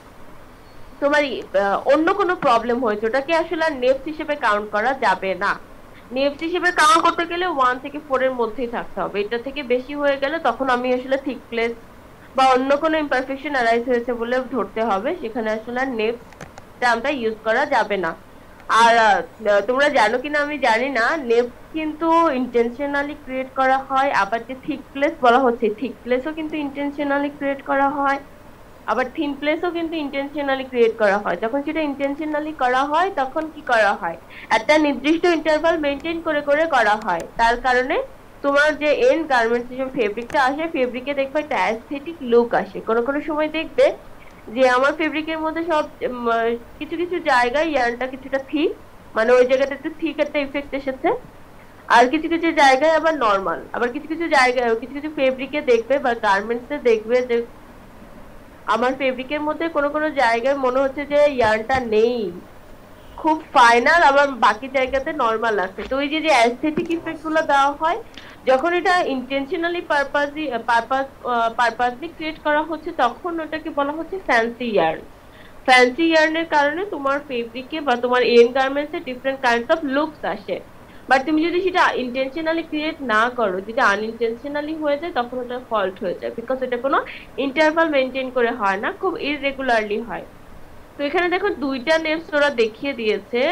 তোমার অন্য কোনো প্রবলেম হয়েছে, ওটাকে আসলে নেপস হিসেবে কাউন্ট করা যাবে না। নেপস হিসেবে কাউন্ট করতে গেলে ওয়ান থেকে ফোর এর মধ্যেই থাকতে হবে। এটা থেকে বেশি হয়ে গেলে তখন আমি আসলে থিক প্লেস বা অন্য কোনো ইমপারফেকশন অ্যারাইজ হয়েছে বলে ধরতে হবে, সেখানে আসলে নেপস টার্মটা ইউজ করা যাবে না। আর তোমরা জানো কিনা আমি জানি না, নেপস কিন্তু ইন্টেনশনালি ক্রিয়েট করা হয়, আবার যে থিক প্লেস বলা হচ্ছে থিক প্লেসও কিন্তু ইন্টেনশনালি ক্রিয়েট করা হয়, আবার থিন প্লেসও কিন্তু ইন্টেনশনালি ক্রিয়েট করা হয়। যখন সেটা ইন্টেনশনালি করা হয় তখন কি করা হয়, একটা নির্দিষ্ট ইন্টারভাল মেনটেন করে করে করা হয়। তার কারণে তোমার যে এন্ড গার্মেন্টস হিসেবে ফেব্রিকটা আসে, ফেব্রিকে দেখবে একটা অ্যাস্থেটিক লুক আসে। কোনো কোনো সময় দেখবে যে আমার ফেব্রিকের মধ্যে সব কিছু কিছু জায়গায় ইয়ার্নটা কিছুটা থিক, মানে ওই জায়গাটা একটু থিক একটা ইফেক্ট এসেছে, আর কিছু কিছু জায়গায় আবার নর্মাল। আবার কিছু কিছু জায়গায় কিছু কিছু ফেব্রিকে দেখবে বা গার্মেন্টসে দেখবে যে আমার ফেব্রিকের মধ্যে কোনো কোনো জায়গায় মনে হচ্ছে যে ইয়ার্নটা নেই, খুব ফাইনাল, আবার বাকি জায়গাতে নরমাল আছে। তো ওই যে যে অ্যাস্থেটিক ইফেক্ট গুলো দেওয়া হয়, যখন এটা intentionally purposely purpose purposely create করা হচ্ছে তখন ওটাকে বলা হচ্ছে ফ্যান্সি ইয়ার্ন। ফ্যান্সি ইয়ার্নের কারণে তোমার ফেব্রিকে বা তোমার এন্ড গার্মেন্টসে ডিফারেন্ট কাইন্ডস অফ লুকস আসে। বাট তুমি যদি সেটা ইন্টেনশনালি ক্রিয়েট না করো, যেটা আনইনটেনশনালি হয়ে যায়, তখন ওটা ফল্ট হয়ে যায়, বিকজ এটা কোনো ইন্টারভাল মেনটেন করে হয় না, খুব ইররেগুলারলি হয়। তো এখানে দেখো দুইটা নেপস ওরা দেখিয়ে দিয়েছে,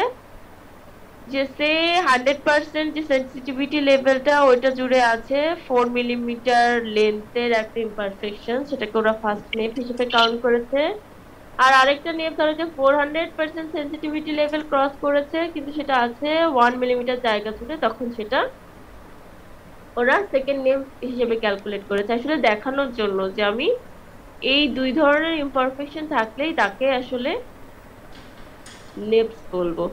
যে সে হান্ড্রেড পার্সেন্ট যে সেন্সিটিভিটি লেভেলটা ওইটা জুড়ে আছে ফোর মিলিমিটার লেন্থের একটা ইমপারফেকশন, সেটাকে ওরা ফার্স্ট নেপ হিসেবে কাউন্ট করেছে। আর আরেকটা নেপ ধরো যে four hundred percent sensitivity level cross করেছে কিন্তু সেটা আছে ওয়ান মিলিমিটার জায়গা জুড়ে, তখন সেটা ওরা সেকেন্ড নেপ হিসেবে ক্যালকুলেট করেছে, আসলে দেখানোর জন্য যে আমি এই দুই ধরনের ইমপারফেকশন থাকলেই তাকে আসলে নেপস বলবো।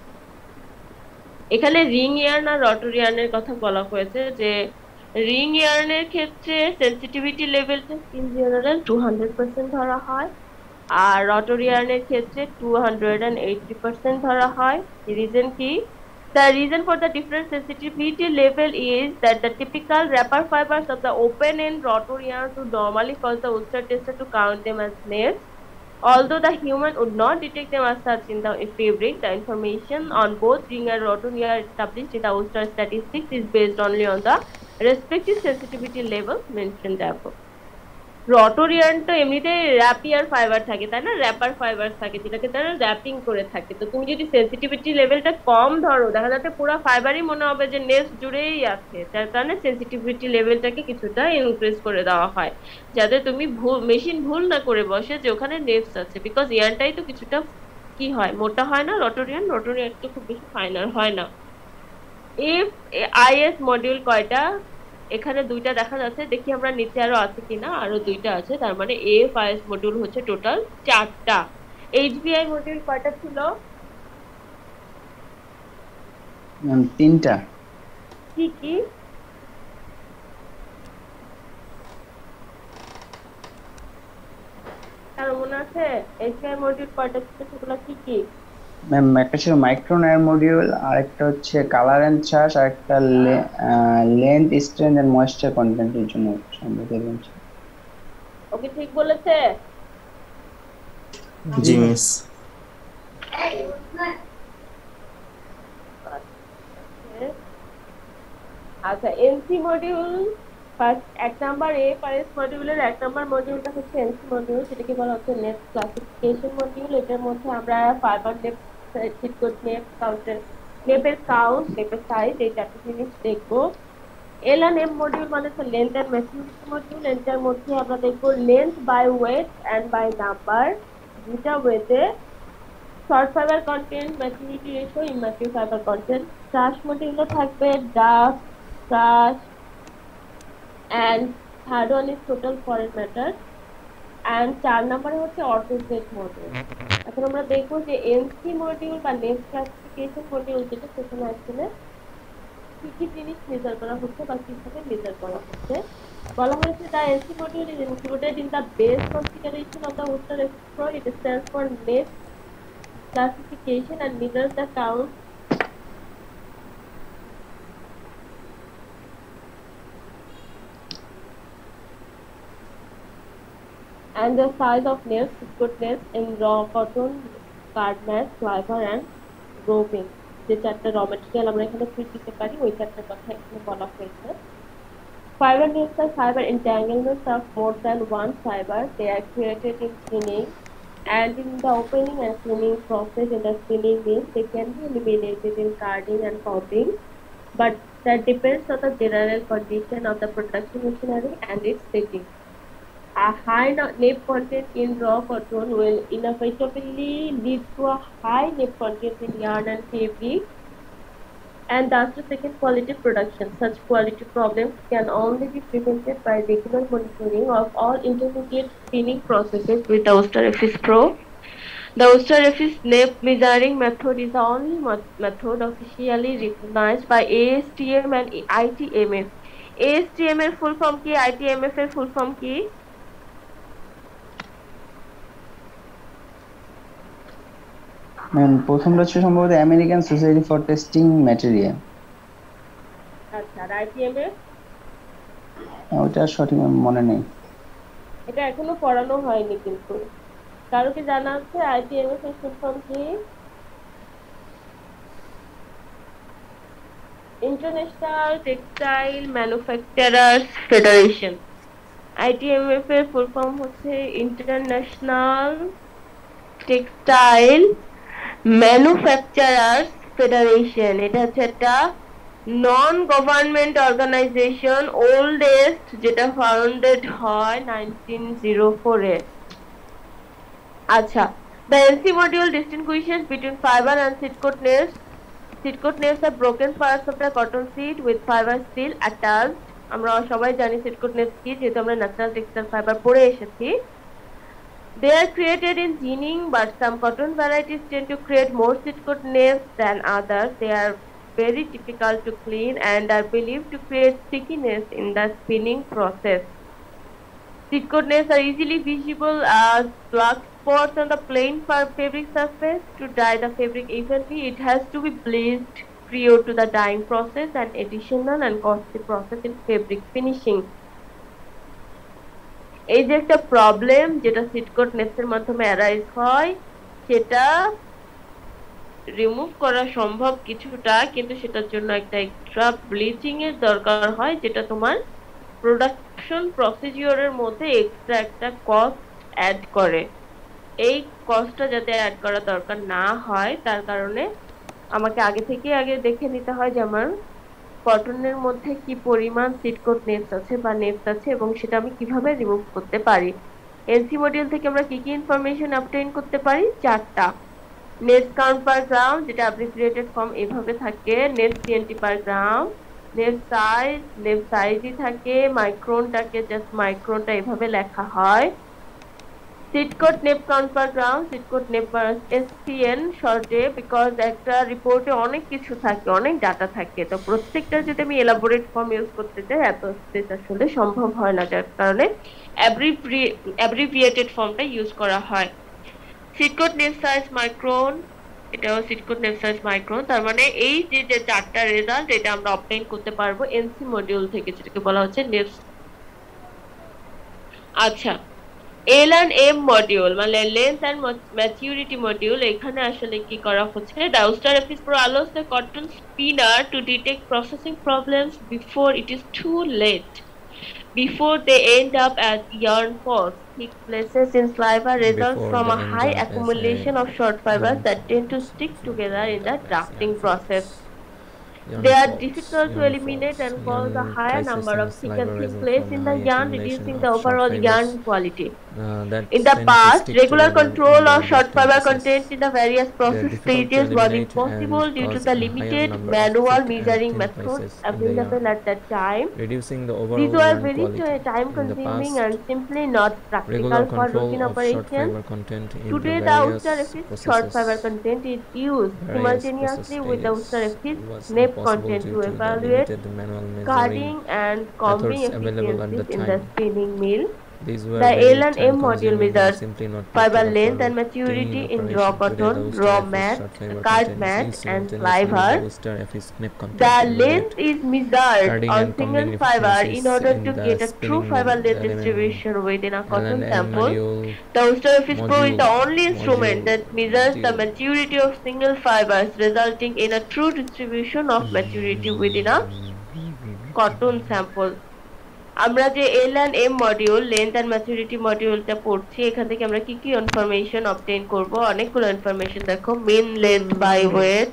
এখানে রিং ইয়ার্ন আর রটর ইয়ার্নের কথা বলা হয়েছে, যে রিং ইয়ার্নের ক্ষেত্রে সেন্সিটিভিটি লেভেলটা in general two hundred percent ধরা হয়, আর রটর ইয়ার্নের ক্ষেত্রে টু হান্ড্রেড এইটি পার্সেন্ট ধরা হয়। রিজন কি, The reason for the different sensitivity level is that the typical wrapper fibers of the open-end rotor yarns would normally cause the Wooster tester to count them as nails. Although the human would not detect them as such in the fabric, the information on both ring and rotor yarn established in the Wooster statistics is based only on the respective sensitivity level mentioned above. Rotor yarn তো এমনিতে rapier fibre থাকে তাই না, wrapper fibre থাকে যেটাকে তারা wrapping করে থাকে। তো তুমি যদি সেন্সিটিভিটি লেভেলটা কম ধরো, দেখা যাচ্ছে পুরো ফাইবারই মনে হবে যে নেক্সট জুড়েই আছে, যার কারণে সেন্সিটিভিটি লেভেলটাকে কিছুটা ইনক্রিজ করে দেওয়া হয় যাতে তুমি মেশিন ভুল না করে বসে যে ওখানে নেক্সট আছে, বিকজ ইয়ার্নটাই তো কিছুটা কি হয়, মোটা হয় না রটর ইয়ার্ন, রটর ইয়ার্ন তো খুব বেশি ফাইনার হয় না। ইফ আইএস মডিউল কয়টা? এখানে দুইটা দেখা যাচ্ছে, দেখি আমরা নিচে আরো আছে কিনা, আরো দুইটা আছে, তার মানে এফ আইএস মডিউল হচ্ছে টোটাল চারটা। এইচবিআই মডিউল কয়টা ছিল? তিনটা। কি কি? কারো মনে আছে এইচবিআই মডিউল কয়টা ছিল, সেগুলো কি কি? ম্যাম একটা ছিল মাইক্রন এয়ার মডিউল, আরেকটা হচ্ছে কালার এন্ড চার্জ, আরেকটা লেন্থ স্ট্রেন্থ এন্ড ময়েশ্চার কন্টেন্টের জন্য সম্ভবত। ওকে ঠিক বলেছে? জি মিস। আচ্ছা এনসি মডিউল ফার্স্ট এক নাম্বার এ পাইস মডিউলের এক নাম্বার মডিউলটা হচ্ছে এনসি মডিউল, যেটাকে বলা হচ্ছে নেট ক্লাসিফিকেশন মডিউল। এটার মধ্যে আমরা ফাইবার নেট ঠিক করতে নেট কাউন্টের নেপের কাউন্ট নেপের সাইজ এই চারটি জিনিস দেখবো। এল এন্ড এম মডিউল মানে হচ্ছে লেন্থ এন্ড ম্যাচুরিটি মডিউল। এটার মধ্যে আমরা দেখবো length by weight and by number, দুটা ওয়েটে short fibre content, maturity ratio, immature fibre content. Trash মডিউলে থাকবে dust, trash, and third one is total foreign matter, and চার নম্বরে হচ্ছে অটোসেট মডিউল। এখন আমরা দেখবো যে এনসি মডিউল বা নেট ক্লাসিফিকেশন মডিউল যেটা, সেখানে আসলে কি কি জিনিস মেজার করা হচ্ছে বা কিভাবে মেজার করা হচ্ছে। বলা হয়েছে the NC module is included in the base configuration of the Wooster Explore. It stands for net classification and measures the count and the size of nails, good nails in raw cotton, card mat, fiber and roping. যে চারটা র material আমরা এখানে fit দিতে পারি ওই চারটার কথা এখানে বলা হয়েছে। Fiber nails are fiber entanglements of more than one fiber. They are created in spinning, and in the opening and spinning process in the spinning mill, they can be eliminated in carding and popping, but that depends on the general condition of the production machinery and its setting. A high nape content in raw cotton will inevitably lead to a high nape content in yarn and fabric, and thus to second quality production. Such quality problems can only be prevented by regular monitoring of all intermediate spinning processes with the Wooster F S Pro. The Wooster F S nape measuring method is the only method officially recognized by A S T M and I T M F. A S T M এর full form কি, I T M F এর full form কি? Ma'am প্রথমটা হচ্ছে সম্ভবত American Society for Testing Material. আচ্ছা আর আইটিএমএফ? ওটা সঠিক মনে নেই, এটা এখনো পড়ানো হয়নি কিন্তু। কারো কি জানা আছে আইটিএমএফ এর ফুল ফর্ম কি? International Textile Manufacturers Federation. ITMF এর ফুল ফর্ম হচ্ছে ইন্টারন্যাশনাল টেক্সটাইল ম্যানুফ্যাকচারার্স ফেডারেশন। এটা হচ্ছে একটা নন গভর্নমেন্ট অর্গানাইজেশন, ওল্ডেস্ট, যেটা ফাউন্ডেড হয় নাইনটিন জিরো ফোর এ। আচ্ছা, the N C module distinguishes between fiber and seed coat nails. Seed coat nails are broken parts of the cotton seed with fiber still attached. আমরা সবাই জানি seed coat nails কি, যেহেতু আমরা natural textile fibre পড়ে এসেছি। They are created in ginning, but some cotton varieties tend to create more seed coat nails than others. They are very difficult to clean and are believed to create stickiness in the spinning process. Seed coat nails are easily visible as black spots on the plain fabric surface. To dye the fabric evenly, it has to be bleached prior to the dyeing process and additional and costly process in fabric finishing. এই যে একটা problem যেটা seed coat নেপসের মাধ্যমে arise হয় সেটা remove করা সম্ভব কিছুটা, কিন্তু সেটার জন্য একটা এক্সট্রা ব্লিচিং এর দরকার হয়, যেটা তোমার প্রোডাকশন প্রসিডিওরের মধ্যে এক্সট্রা একটা কস্ট অ্যাড করে। এই কস্টটা যাতে অ্যাড করা দরকার না হয় তার কারণে আমাকে আগে থেকে আগে দেখে নিতে হয় যে আমার কটনের মধ্যে কি পরিমাণ সিড কোট নেপস আছে বা নেপস আছে এবং সেটা আমি কিভাবে রিমুভ করতে পারি। এনসি মডিউল থেকে আমরা কি কি ইনফরমেশন অবটেইন করতে পারি? চারটা। নেপস কাউন্ট পার গ্রাম, যেটা অ্যাব্রিভিয়েটেড ফর্ম এভাবে থাকে, নেপস সিএনটি পার গ্রাম, নেপস সাইজ, নেপস সাইজই থাকে, মাইক্রনটাকে জাস্ট মাইক্রনটা এভাবে লেখা হয়। Seed coat nep count per gram, seed coat nep per SPN শর্টে, বিকজ একটা রিপোর্টে অনেক কিছু থাকে, অনেক ডাটা থাকে, তো প্রত্যেকটা যদি আমি এলাবোরেট ফর্ম ইউজ করতে চাই এত স্পেস আসলে সম্ভব হয় না, যার কারণে অ্যাব্রিভিয়েটেড ফর্মটা ইউজ করা হয়। Seed coat nep size micron, এটাও seed coat nep size micron, তার মানে এই যে যে চারটা রেজাল্ট এটা আমরা অবটেইন করতে পারবো এনসি মডিউল থেকে, যেটাকে বলা হচ্ছে নেপস। আচ্ছা, এল এন্ড এম মডিউল মানে লেন্থ এন্ড ম্যাচিউরিটি মডিউল, এখানে আসলে কি করা হচ্ছে? The Wooster F S Pro allows the cotton spinner to detect processing problems before it is too late, before they end up as yarn falls. Thick places in sliver results Before from a they end high up as accumulation a of short fibers yarn that tend to falls. stick together in the End up as drafting yarn process. falls. Yarn They are falls, difficult to yarn eliminate falls. and cause a Yarn higher crisis number and of thick sliver and thin result plates from in a the high yarn, accumulation reducing of the short overall fibers, yarn quality. uh, that In the tend to past, stick regular together control in of the short drafting fiber process. content in the various They are process difficult to stages was eliminate impossible and due to cause the a higher limited number of manual thick and measuring thin methods places in the available yarn, at that time. reducing the These overall were yarn very quality. time In the consuming past, and simply not practical regular for control routine of short operations. fiber content in Today, the the various Wooster F S short fiber processes content is used various simultaneously process with the Wooster stages F S was nep impossible content due to to the evaluate limited manual measuring carding and combing methods available at the efficiencies in the time. spinning mill. These were The very L and M module time-consuming and measures simply not fiber practical length for and maturity routine in raw operation. Today, cotton, the Wooster raw F S mat, short fiber card content mat, is and simultaneously with sliver. the Wooster F S nep content. The evaluate length is measured carding on and single combing fiber efficiencies in order in to the get a spinning true mill. fiber length The distribution within a L cotton and M sample. module The Wooster F S Pro is the module- only instrument module- that measures the module. maturity of single fibers, resulting in a true distribution of maturity within a cotton sample. আমরা যে L and M module length and maturity মডিউলটা পড়ছি, এখান থেকে আমরা কি কি information obtain করব? অনেকগুলো ইনফরমেশন দেখো। Mean length by weight,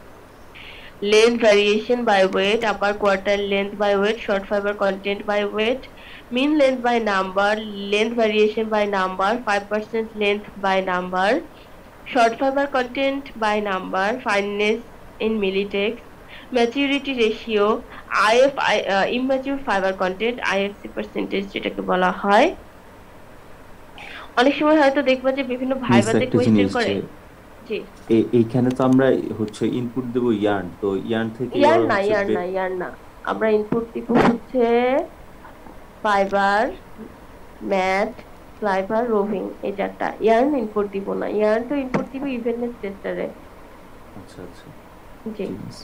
length variation by weight, upper quartile length by weight, short fiber content by weight, mean length by number, length variation by number, five percent length by number, short fiber content by number, fineness in millitext, maturity ratio, I F I uh, immature fiber content, I F C percentage যেটাকে বলা হয়। অনেক সময় হয়তো দেখবা যে বিভিন্ন ভাইবাতে একটা কোয়েশ্চেন জিনিস করে। যে জি, এ- এইখানে তো আমরা হচ্ছে ইনপুট দেব ইয়ার্ন, তো ইয়ার্ন থেকে ইয়ার ওরা না হচ্ছে ইয়ার বে- না ইয়ার না আমরা ইনপুট দিব হচ্ছে ফাইবার, ম্যাট, ফ্লাইবার, রোভিং, এই চারটা। ইয়ার্ন ইনপুট দিব না, ইয়ার্ন তো ইনপুট দিব ইভেন্টনেস টেস্টারে। আচ্ছা আচ্ছা জি, ঠিক আছে।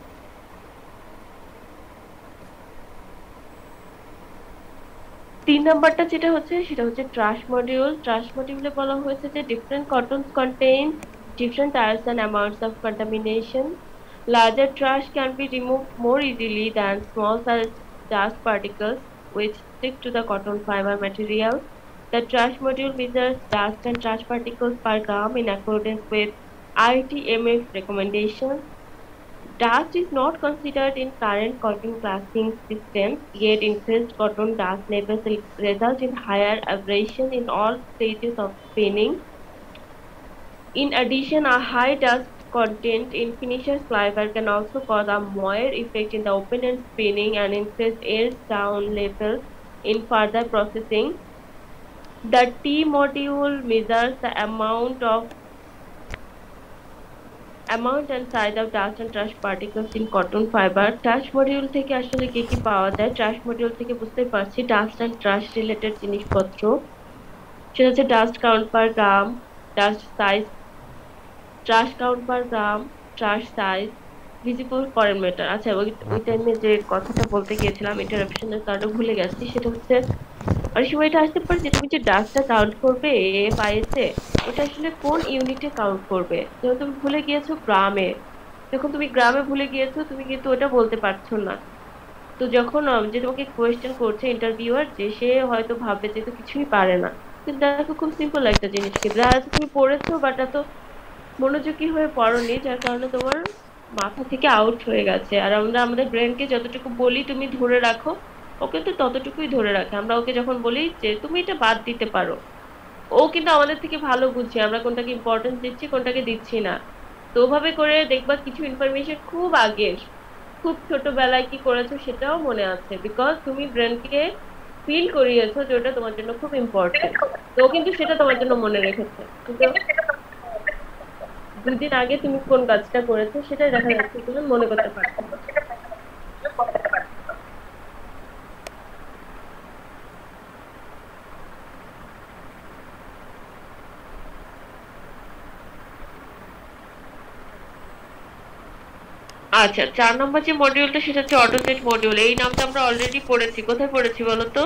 তিন নাম্বারটা যেটা হচ্ছে সেটা হচ্ছে ট্রাশ মডিউল। ট্রাশ মডিউলে বলা হয়েছে যে different cottons contain different types and amounts of contamination. Larger trash can be removed more easily than small size dust particles which stick to the cotton fiber material. The trash module measures dust and trash particles per gram in accordance with I T M F recommendations. Dust is not considered in current cotton classing systems, yet increased cotton dust levels will result in higher abrasion in all stages of spinning. In addition, a high dust content in finisher's fiber can also cause a moire effect in the open end spinning and increase air down levels in further processing. The T module measures the amount of amount and size of dust and trash particles in cotton fiber. Trash module থেকে আসলে কি কি পাওয়া যায়? Trash module থেকে বুঝতে পারছি dust and trash related জিনিসপত্র। সেটা হচ্ছে dust count per gram, dust size, trash count per gram, trash size, visible foreign matter. আচ্ছা ওই ওই টাইমে যে কথাটা বলতে গিয়েছিলাম ইন্টারাপশনের কারণে ভুলে গেছি, সেটা হচ্ছে অনেক সময় এটা আসতে পারে যে তুমি যে ডাস্টটা কাউন্ট করবে এএফআইএস এ, এটা আসলে কোন ইউনিটে কাউন্ট করবে। যেমন তুমি ভুলে গিয়েছো গ্রামে, যখন তুমি গ্রামে ভুলে গিয়েছো তুমি কিন্তু ওটা বলতে পারছো না। তো যখন আম, যে তোমাকে কোয়েশ্চেন করছে ইন্টারভিউয়ার, যে সে হয়তো ভাববে যে তো কিছুই পারে না, কিন্তু দেখো খুব সিম্পল একটা জিনিস, কিন্তু আজ তুমি পড়েছো বাট এত মনোযোগী হয়ে পড়োনি, যার কারণে তোমার মাথা থেকে আউট হয়ে গেছে। আর আমরা আমাদের ব্রেনকে যতটুকু বলি তুমি ধরে রাখো, ওকে তো ততটুকুই ধরে রাখে। আমরা ওকে যখন বলি যে তুমি এটা বাদ দিতে পারো, ও কিন্তু আমাদের থেকে ভালো বুঝছে আমরা কোনটাকে ইম্পর্টেন্স দিচ্ছি কোনটাকে দিচ্ছি না। তো ওভাবে করে দেখবা কিছু ইনফরমেশন খুব আগের, খুব ছোটবেলায় কি করেছো সেটাও মনে আছে, বিকজ তুমি ব্রেনকে ফিল করিয়েছো যে ওটা তোমার জন্য খুব ইম্পর্টেন্ট। তো ও কিন্তু সেটা তোমার জন্য মনে রেখেছে, কিন্তু দুদিন আগে তুমি কোন কাজটা করেছো সেটাই দেখা যাচ্ছে তুমি মনে করতে পারছো না। আচ্ছা, চার নম্বর যে মডিউলটা সেটা হচ্ছে অটোসেট মডিউল। এই নামটা আমরা অলরেডি পড়েছি, কোথায় পড়েছি বলো তো?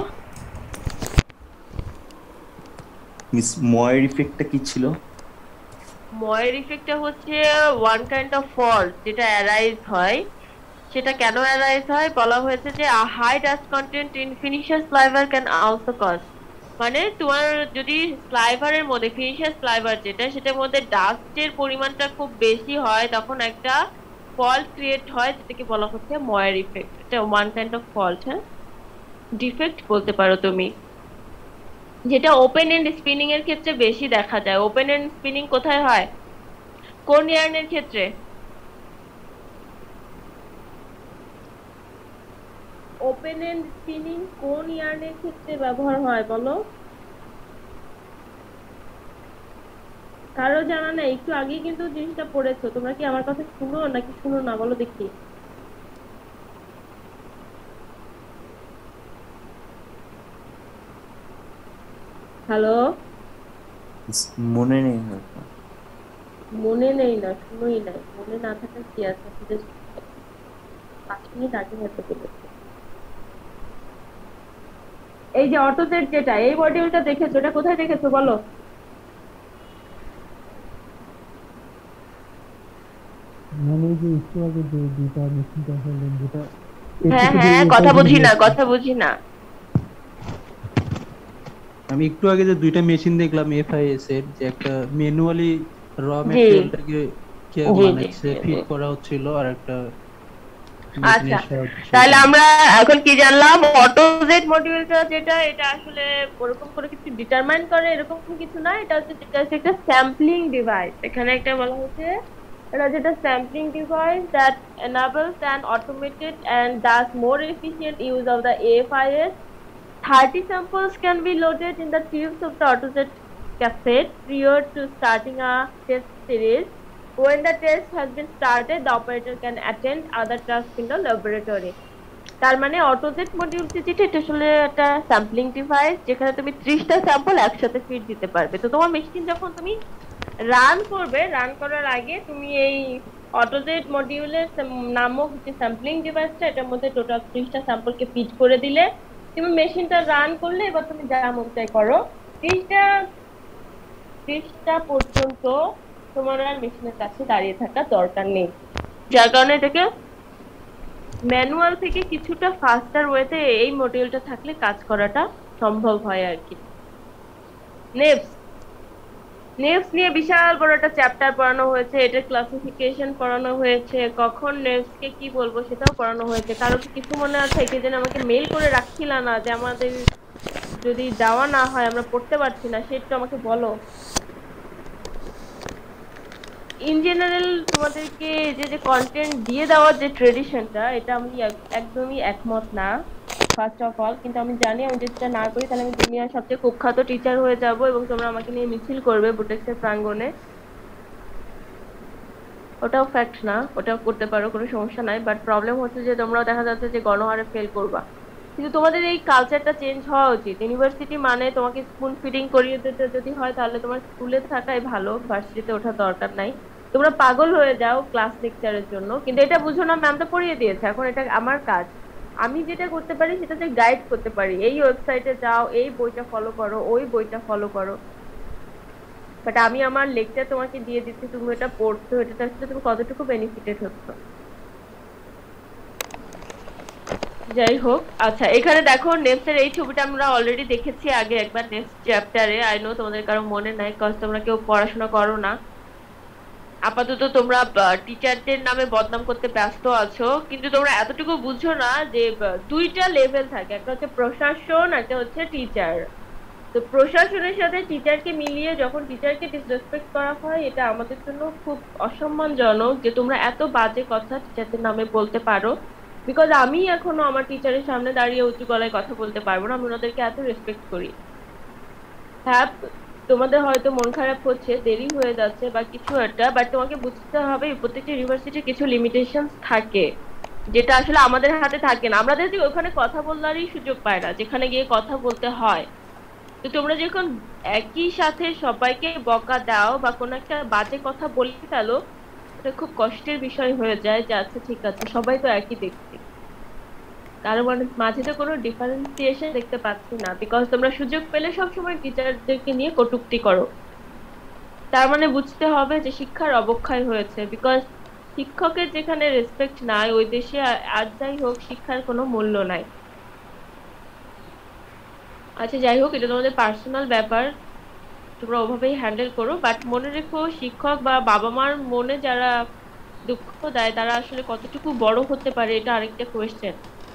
মিস ময়ের ইফেক্টটা কি ছিল? ময়ের ইফেক্টটা হচ্ছে ওয়ান কাইন্ড অফ ফল্ট যেটা অ্যারাইজ হয়। সেটা কেন অ্যারাইজ হয় বলা হয়েছে যে high dust content in finisher sliver can also cause, মানে তোমার যদি স্লাইভারের মধ্যে ফিনিশার স্লাইভার যেটা সেটার মধ্যে ডাস্টের পরিমাণটা খুব বেশি হয়, তখন একটা ফল্ট ক্রিয়েট হয় যেটাকে বলা হচ্ছে ময়ের ইফেক্ট। এটা ওয়ান কাইন্ড অফ ফল্ট, হ্যাঁ ডিফেক্ট বলতে পারো তুমি, যেটা ওপেন এন্ড স্পিনিং এর ক্ষেত্রে বেশি দেখা যায়। ওপেন এন্ড স্পিনিং কোথায় হয়? কোন ইয়ার্নের ক্ষেত্রে? ওপেন এন্ড স্পিনিং কোন ইয়ার্নের ক্ষেত্রে ব্যবহার হয় বলো? কারো জানা নেই? একটু আগে কিন্তু জিনিসটা পড়েছো, তোমরা কি আমার কথা শুনো নাকি শুনো না বলো দেখি। হ্যালো, মনে নেই হয়তো। মনে নেই না, শুনোই নাই, মনে না থাকার কি আছে? Just পাঁচ মিনিট আগে হয়তো বলেছে। এই যে অটোসেট যেটা, এই মডিউলটা দেখেছো, এটা কোথায় দেখেছো বলো? মানে এই যে একটু আগে যে দুইটা মেশিন দেখালেন যেটা হ্যাঁ হ্যাঁ, কথা বুঝি না, কথা বুঝি না। আমি একটু আগে যে দুইটা মেশিন দেখলাম এফআইএস এর, যে একটা ম্যানুয়ালি র ম্যাটেরিয়ালটাকে কে মানে ফিট করা হচ্ছিল আর একটা। আচ্ছা, তাহলে আমরা এখন কি জানলাম? অটোজেট মডিউলটা যেটা, এটা আসলে ওরকম করে কিছু ডিটারমাইন করে এরকম কিছু না, এটা হচ্ছে একটা স্যাম্পলিং ডিভাইস। এখানে একটা বলা হচ্ছে এটা যেটা sampling device that enables an automated and thus more efficient use of the A F I S. thirty samples can be loaded in the tubes of the AutoSet cassette prior to starting a test series. When the test has been started, the operator can attend other tasks in the laboratory. তার মানে অটোজেট মডিউলটি যেটা, এটা আসলে একটা sampling device যেখানে তুমি ত্রিশটা sample একসাথে ফিড দিতে পারবে। তো তোমার মেশিন যখন তুমি রান করবে, রান করার আগে তুমি এই অটোজেট মডিউলের নামক যে স্যাম্পলিং ডিভাইসটা, এটার মধ্যে টোটাল ত্রিশটা স্যাম্পলকে ফিড করে দিলে তুমি মেশিনটা রান করলে, এবার তুমি যা মন চাই করো, ত্রিশটা ত্রিশটা পর্যন্ত তোমার আর মেশিনের কাছে দাঁড়িয়ে থাকা দরকার নেই। যার কারণে এটাকে ম্যানুয়াল থেকে কিছুটা ফাস্টার ওয়েতে এই মডিউলটা থাকলে কাজ করাটা সম্ভব হয় আর কি। নেপস নেপস নিয়ে বিশাল বড় একটা চ্যাপ্টার পড়ানো হয়েছে, এটার ক্লাসিফিকেশন পড়ানো হয়েছে, কখন নেপসকে কি বলবো সেটাও পড়ানো হয়েছে। কারো কি কিছু মনে আছে? কে যেন আমাকে মেইল করে রাখছিল না যে আমাদের যদি দেওয়া না হয় আমরা পড়তে পারছি না, সেটা আমাকে বলো। ইন জেনারেল তোমাদেরকে যে যে কন্টেন্ট দিয়ে দেওয়ার যে ট্রেডিশনটা, এটা আমি একদমই একমত না ফার্স্ট অফ অল। কিন্তু আমি জানি আমি যেটা না করি তাহলে আমি দুনিয়ার সবচেয়ে কুখ্যাত টিচার হয়ে যাব এবং তোমরা আমাকে নিয়ে মিছিল করবে বুটেক্সের প্রাঙ্গণে। ওটাও ফ্যাক্ট না, ওটাও করতে পারো, কোনো সমস্যা নাই। বাট প্রবলেম হচ্ছে যে তোমরাও দেখা যাচ্ছে যে গণহারে ফেল করবা। কিন্তু তোমাদের এই কালচারটা চেঞ্জ হওয়া উচিত। ইউনিভার্সিটি মানে তোমাকে স্পুন ফিডিং করিয়ে দিতে যদি হয় তাহলে তোমার স্কুলে থাকাই ভালো, ভার্সিটিতে ওঠার দরকার নাই। তোমরা পাগল হয়ে যাও ক্লাস লেকচারের জন্য, কিন্তু এটা বুঝো না ম্যাম তো পড়িয়ে দিয়েছে, এখন এটা আমার কাজ। আমি যেটা করতে পারি সেটাতে গাইড করতে পারি, এই ওয়েবসাইটে যাও, এই বইটা ফলো করো, ওই বইটা ফলো করো। বাট আমি আমার লেকচার তোমাকে দিয়ে দিচ্ছি, তুমি এটা পড়ছো, এটা আসলে তুমি কতটুকু বেনিফিটেড হচ্ছ। যাই হোক, আচ্ছা এখানে দেখো নেক্সটের এই ছবিটা আমরা অলরেডি দেখেছি আগে একবার নেক্সট চ্যাপ্টারে। আই নো তোমাদের কারো মনে নাই, কজ তোমরা কেউ পড়াশোনা করো না। আপাতত তোমরা টিচারদের নামে বদনাম করতে ব্যস্ত আছো, কিন্তু তোমরা এতটুকু বুঝছো না যে দুইটা লেভেল থাকে, একটা হচ্ছে প্রশাসন, একটা হচ্ছে টিচার। তো প্রশাসনের সাথে টিচারকে মিলিয়ে যখন টিচারকে ডিসরেসপেক্ট করা হয়, এটা আমাদের জন্য খুব অসম্মানজনক যে তোমরা এত বাজে কথা টিচারদের নামে বলতে পারো। বিকজ আমি এখনো আমার টিচারের সামনে দাঁড়িয়ে উঁচু গলায় কথা বলতে পারবো না, আমি ওনাদেরকে এত রেসপেক্ট করি। হ্যাঁ, তোমাদের হয়তো মন খারাপ হচ্ছে, দেরি হয়ে যাচ্ছে বা কিছু একটা, বাট তোমাকে বুঝতে হবে প্রত্যেকটা ইউনিভার্সিটির কিছু লিমিটেশন থাকে, যেটা আসলে আমাদের হাতে থাকে না। আমাদের যে ওখানে কথা বলারই সুযোগ পায় না, যেখানে গিয়ে কথা বলতে হয়। তো তোমরা যখন একই সাথে সবাইকে বকা দাও বা কোনো একটা বাজে কথা বলে ফেলো, এটা খুব কষ্টের বিষয় হয়ে যায় যে আচ্ছা ঠিক আছে সবাই তো একই দেখছি, কারো মানে মাঝে তো কোনো ডিফারেন্সিয়েশন দেখতে পাচ্ছি না। বিকজ তোমরা সুযোগ পেলে সবসময় টিচারদেরকে নিয়ে কটূক্তি করো, তার মানে বুঝতে হবে যে শিক্ষার অবক্ষয় হয়েছে। বিকজ শিক্ষকের যেখানে রেসপেক্ট নাই, ওই দেশে আর যাই হোক শিক্ষার কোনো মূল্য নাই। আচ্ছা যাই হোক, এটা তোমাদের পার্সোনাল ব্যাপার, তোমরা ওভাবেই হ্যান্ডেল করো। বাট মনে রেখো, শিক্ষক বা বাবা মার মনে যারা দুঃখ দেয় তারা আসলে কতটুকু বড় হতে পারে, এটা আরেকটা কোয়েশ্চেন।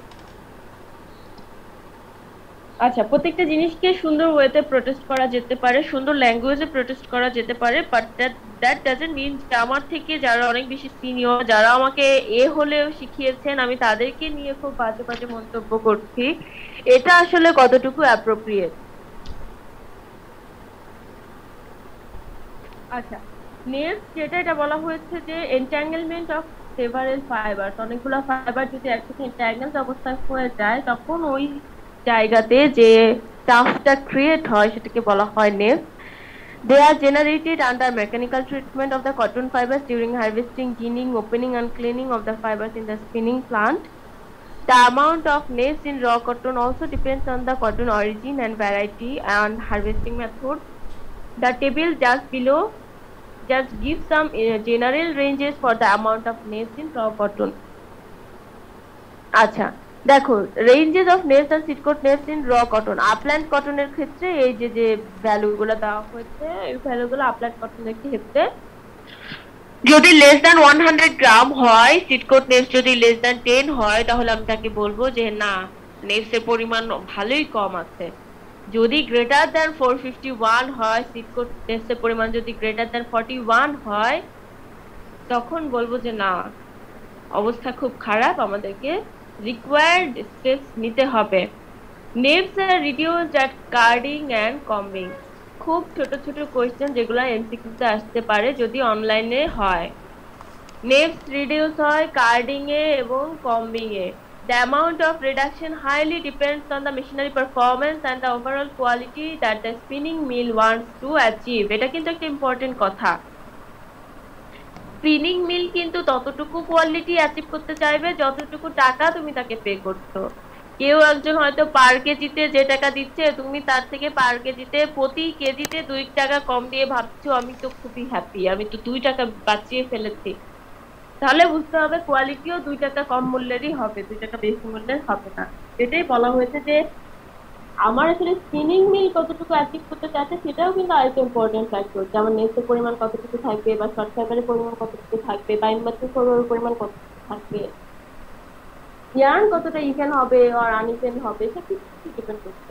আচ্ছা, প্রত্যেকটা জিনিসকে সুন্দর ওয়েতে প্রোটেস্ট করা যেতে পারে, সুন্দর ল্যাঙ্গুয়েজে প্রোটেস্ট করা যেতে পারে, but that that doesn't mean যে আমার থেকে যারা অনেক বেশি সিনিয়র, যারা আমাকে এ হলেও শিখিয়েছেন, আমি তাদেরকে নিয়ে খুব বাজে বাজে মন্তব্য করছি। এটা আসলে কতটুকু অ্যাপ্রোপ্রিয়েট। আচ্ছা, নেক্সট যেটা এটা বলা হয়েছে যে এন্ট্যাঙ্গেলমেন্ট অফ সেভারেল ফাইবারস, অনেকগুলো ফাইবার যদি একসাথে এন্ট্যাঙ্গেলড অবস্থায় হয়ে যায়, তখন ওই জায়গাতে যে টাফটা ক্রিয়েট হয় সেটাকে বলা হয় নেফ। They are generated under mechanical treatment of the cotton fibers during harvesting, ginning, opening and cleaning of the fibers in the spinning plant. The amount of nafs in raw cotton also depends on the cotton origin and variety and harvesting method. The table just below just gives some uh, general ranges for the amount of nafs in raw cotton. আচ্ছা দেখো, ranges of neps and seed coat neps in raw cotton, upland কটনের ক্ষেত্রে এই যে যে ভ্যালুগুলো দেওয়া হয়েছে, এই ভ্যালুগুলো আপল্যান্ড কটনের ক্ষেত্রে যদি less than one hundred gram হয়, সিডকোট নেফস যদি লেস দ্যান টেন হয়, তাহলে আমি তাকে বলবো যে না, নেফসের পরিমাণ ভালোই কম আছে। যদি greater than four fifty one হয়, সিডকোট নেফসের পরিমাণ যদি গ্রেটার দ্যান ফর্টি ওয়ান হয়, তখন বলবো যে না, অবস্থা খুব খারাপ, আমাদেরকে required steps নিতে হবে। Names are reduced at carding and combing, খুব ছোট ছোট কোয়েশ্চেন যেগুলো এমসিকিউতে আসতে পারে যদি অনলাইনে হয়। Names reduce হয় কার্ডিং এ এবং কম্বিং এ। The amount of reduction highly depends on the machinery performance and the overall quality that the spinning mill wants to achieve. এটা কিন্তু একটা ইম্পর্টেন্ট কথা। স্পিনিং মিল কিন্তু ততটুকু কোয়ালিটি অ্যাচিভ করতে চাইবে যতটুকু টাকা তুমি তাকে পে করছো। কেউ একজন হয়তো পার কেজিতে যে টাকা দিচ্ছে, তুমি তার থেকে পার কেজিতে প্রতি কেজিতে দুই টাকা কম দিয়ে ভাবছো আমি তো খুবই হ্যাপি, আমি তো দুই টাকা বাঁচিয়ে ফেলেছি। তাহলে বুঝতে হবে কোয়ালিটিও দুই টাকা কম মূল্যেরই হবে, দুই টাকা বেশি মূল্যের হবে না। এটাই বলা হয়েছে যে আমার আসলে স্পিনিং মিল কতটুকু অ্যাচিভ করতে চাচ্ছে সেটাও কিন্তু আরেকটা ইম্পর্টেন্ট ফ্যাক্টর, যেমন নেক্সটের পরিমাণ কতটুকু থাকবে বা শর্ট ফাইবারের পরিমাণ কতটুকু থাকবে বা ইনভার্টার ফাইবারের পরিমাণ কতটুকু থাকবে, ইয়ার্ন কতটা ইভেন হবে আর আনইভেন হবে, সব কিছু ডিপেন্ড করছে।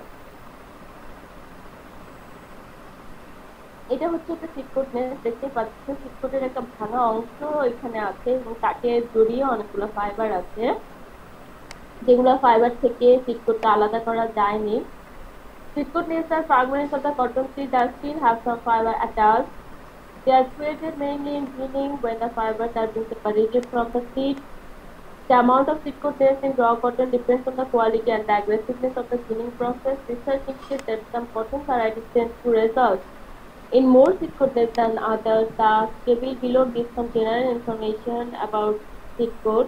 এটা হচ্ছে একটা সিডকোট নেস, দেখতে পাচ্ছ সিডকোটের একটা ভালো অংশ এখানে আছে এবং তাকে জড়িয়ে অনেকগুলো ফাইবার আছে, যেগুলো ফাইবার থেকে সিডকোটটা আলাদা করা যায়নি। Viscose nails are fragments of the cotton seed that still have some fiber attached. They are created mainly in ginning when the fibers are being separated from the seed. The amount of viscose nails in raw cotton depends on the quality and the aggressiveness of the ginning process. Research indicates that some cottons are resistant to results. In more seed code depth than others, the table below gives some general information about seed code.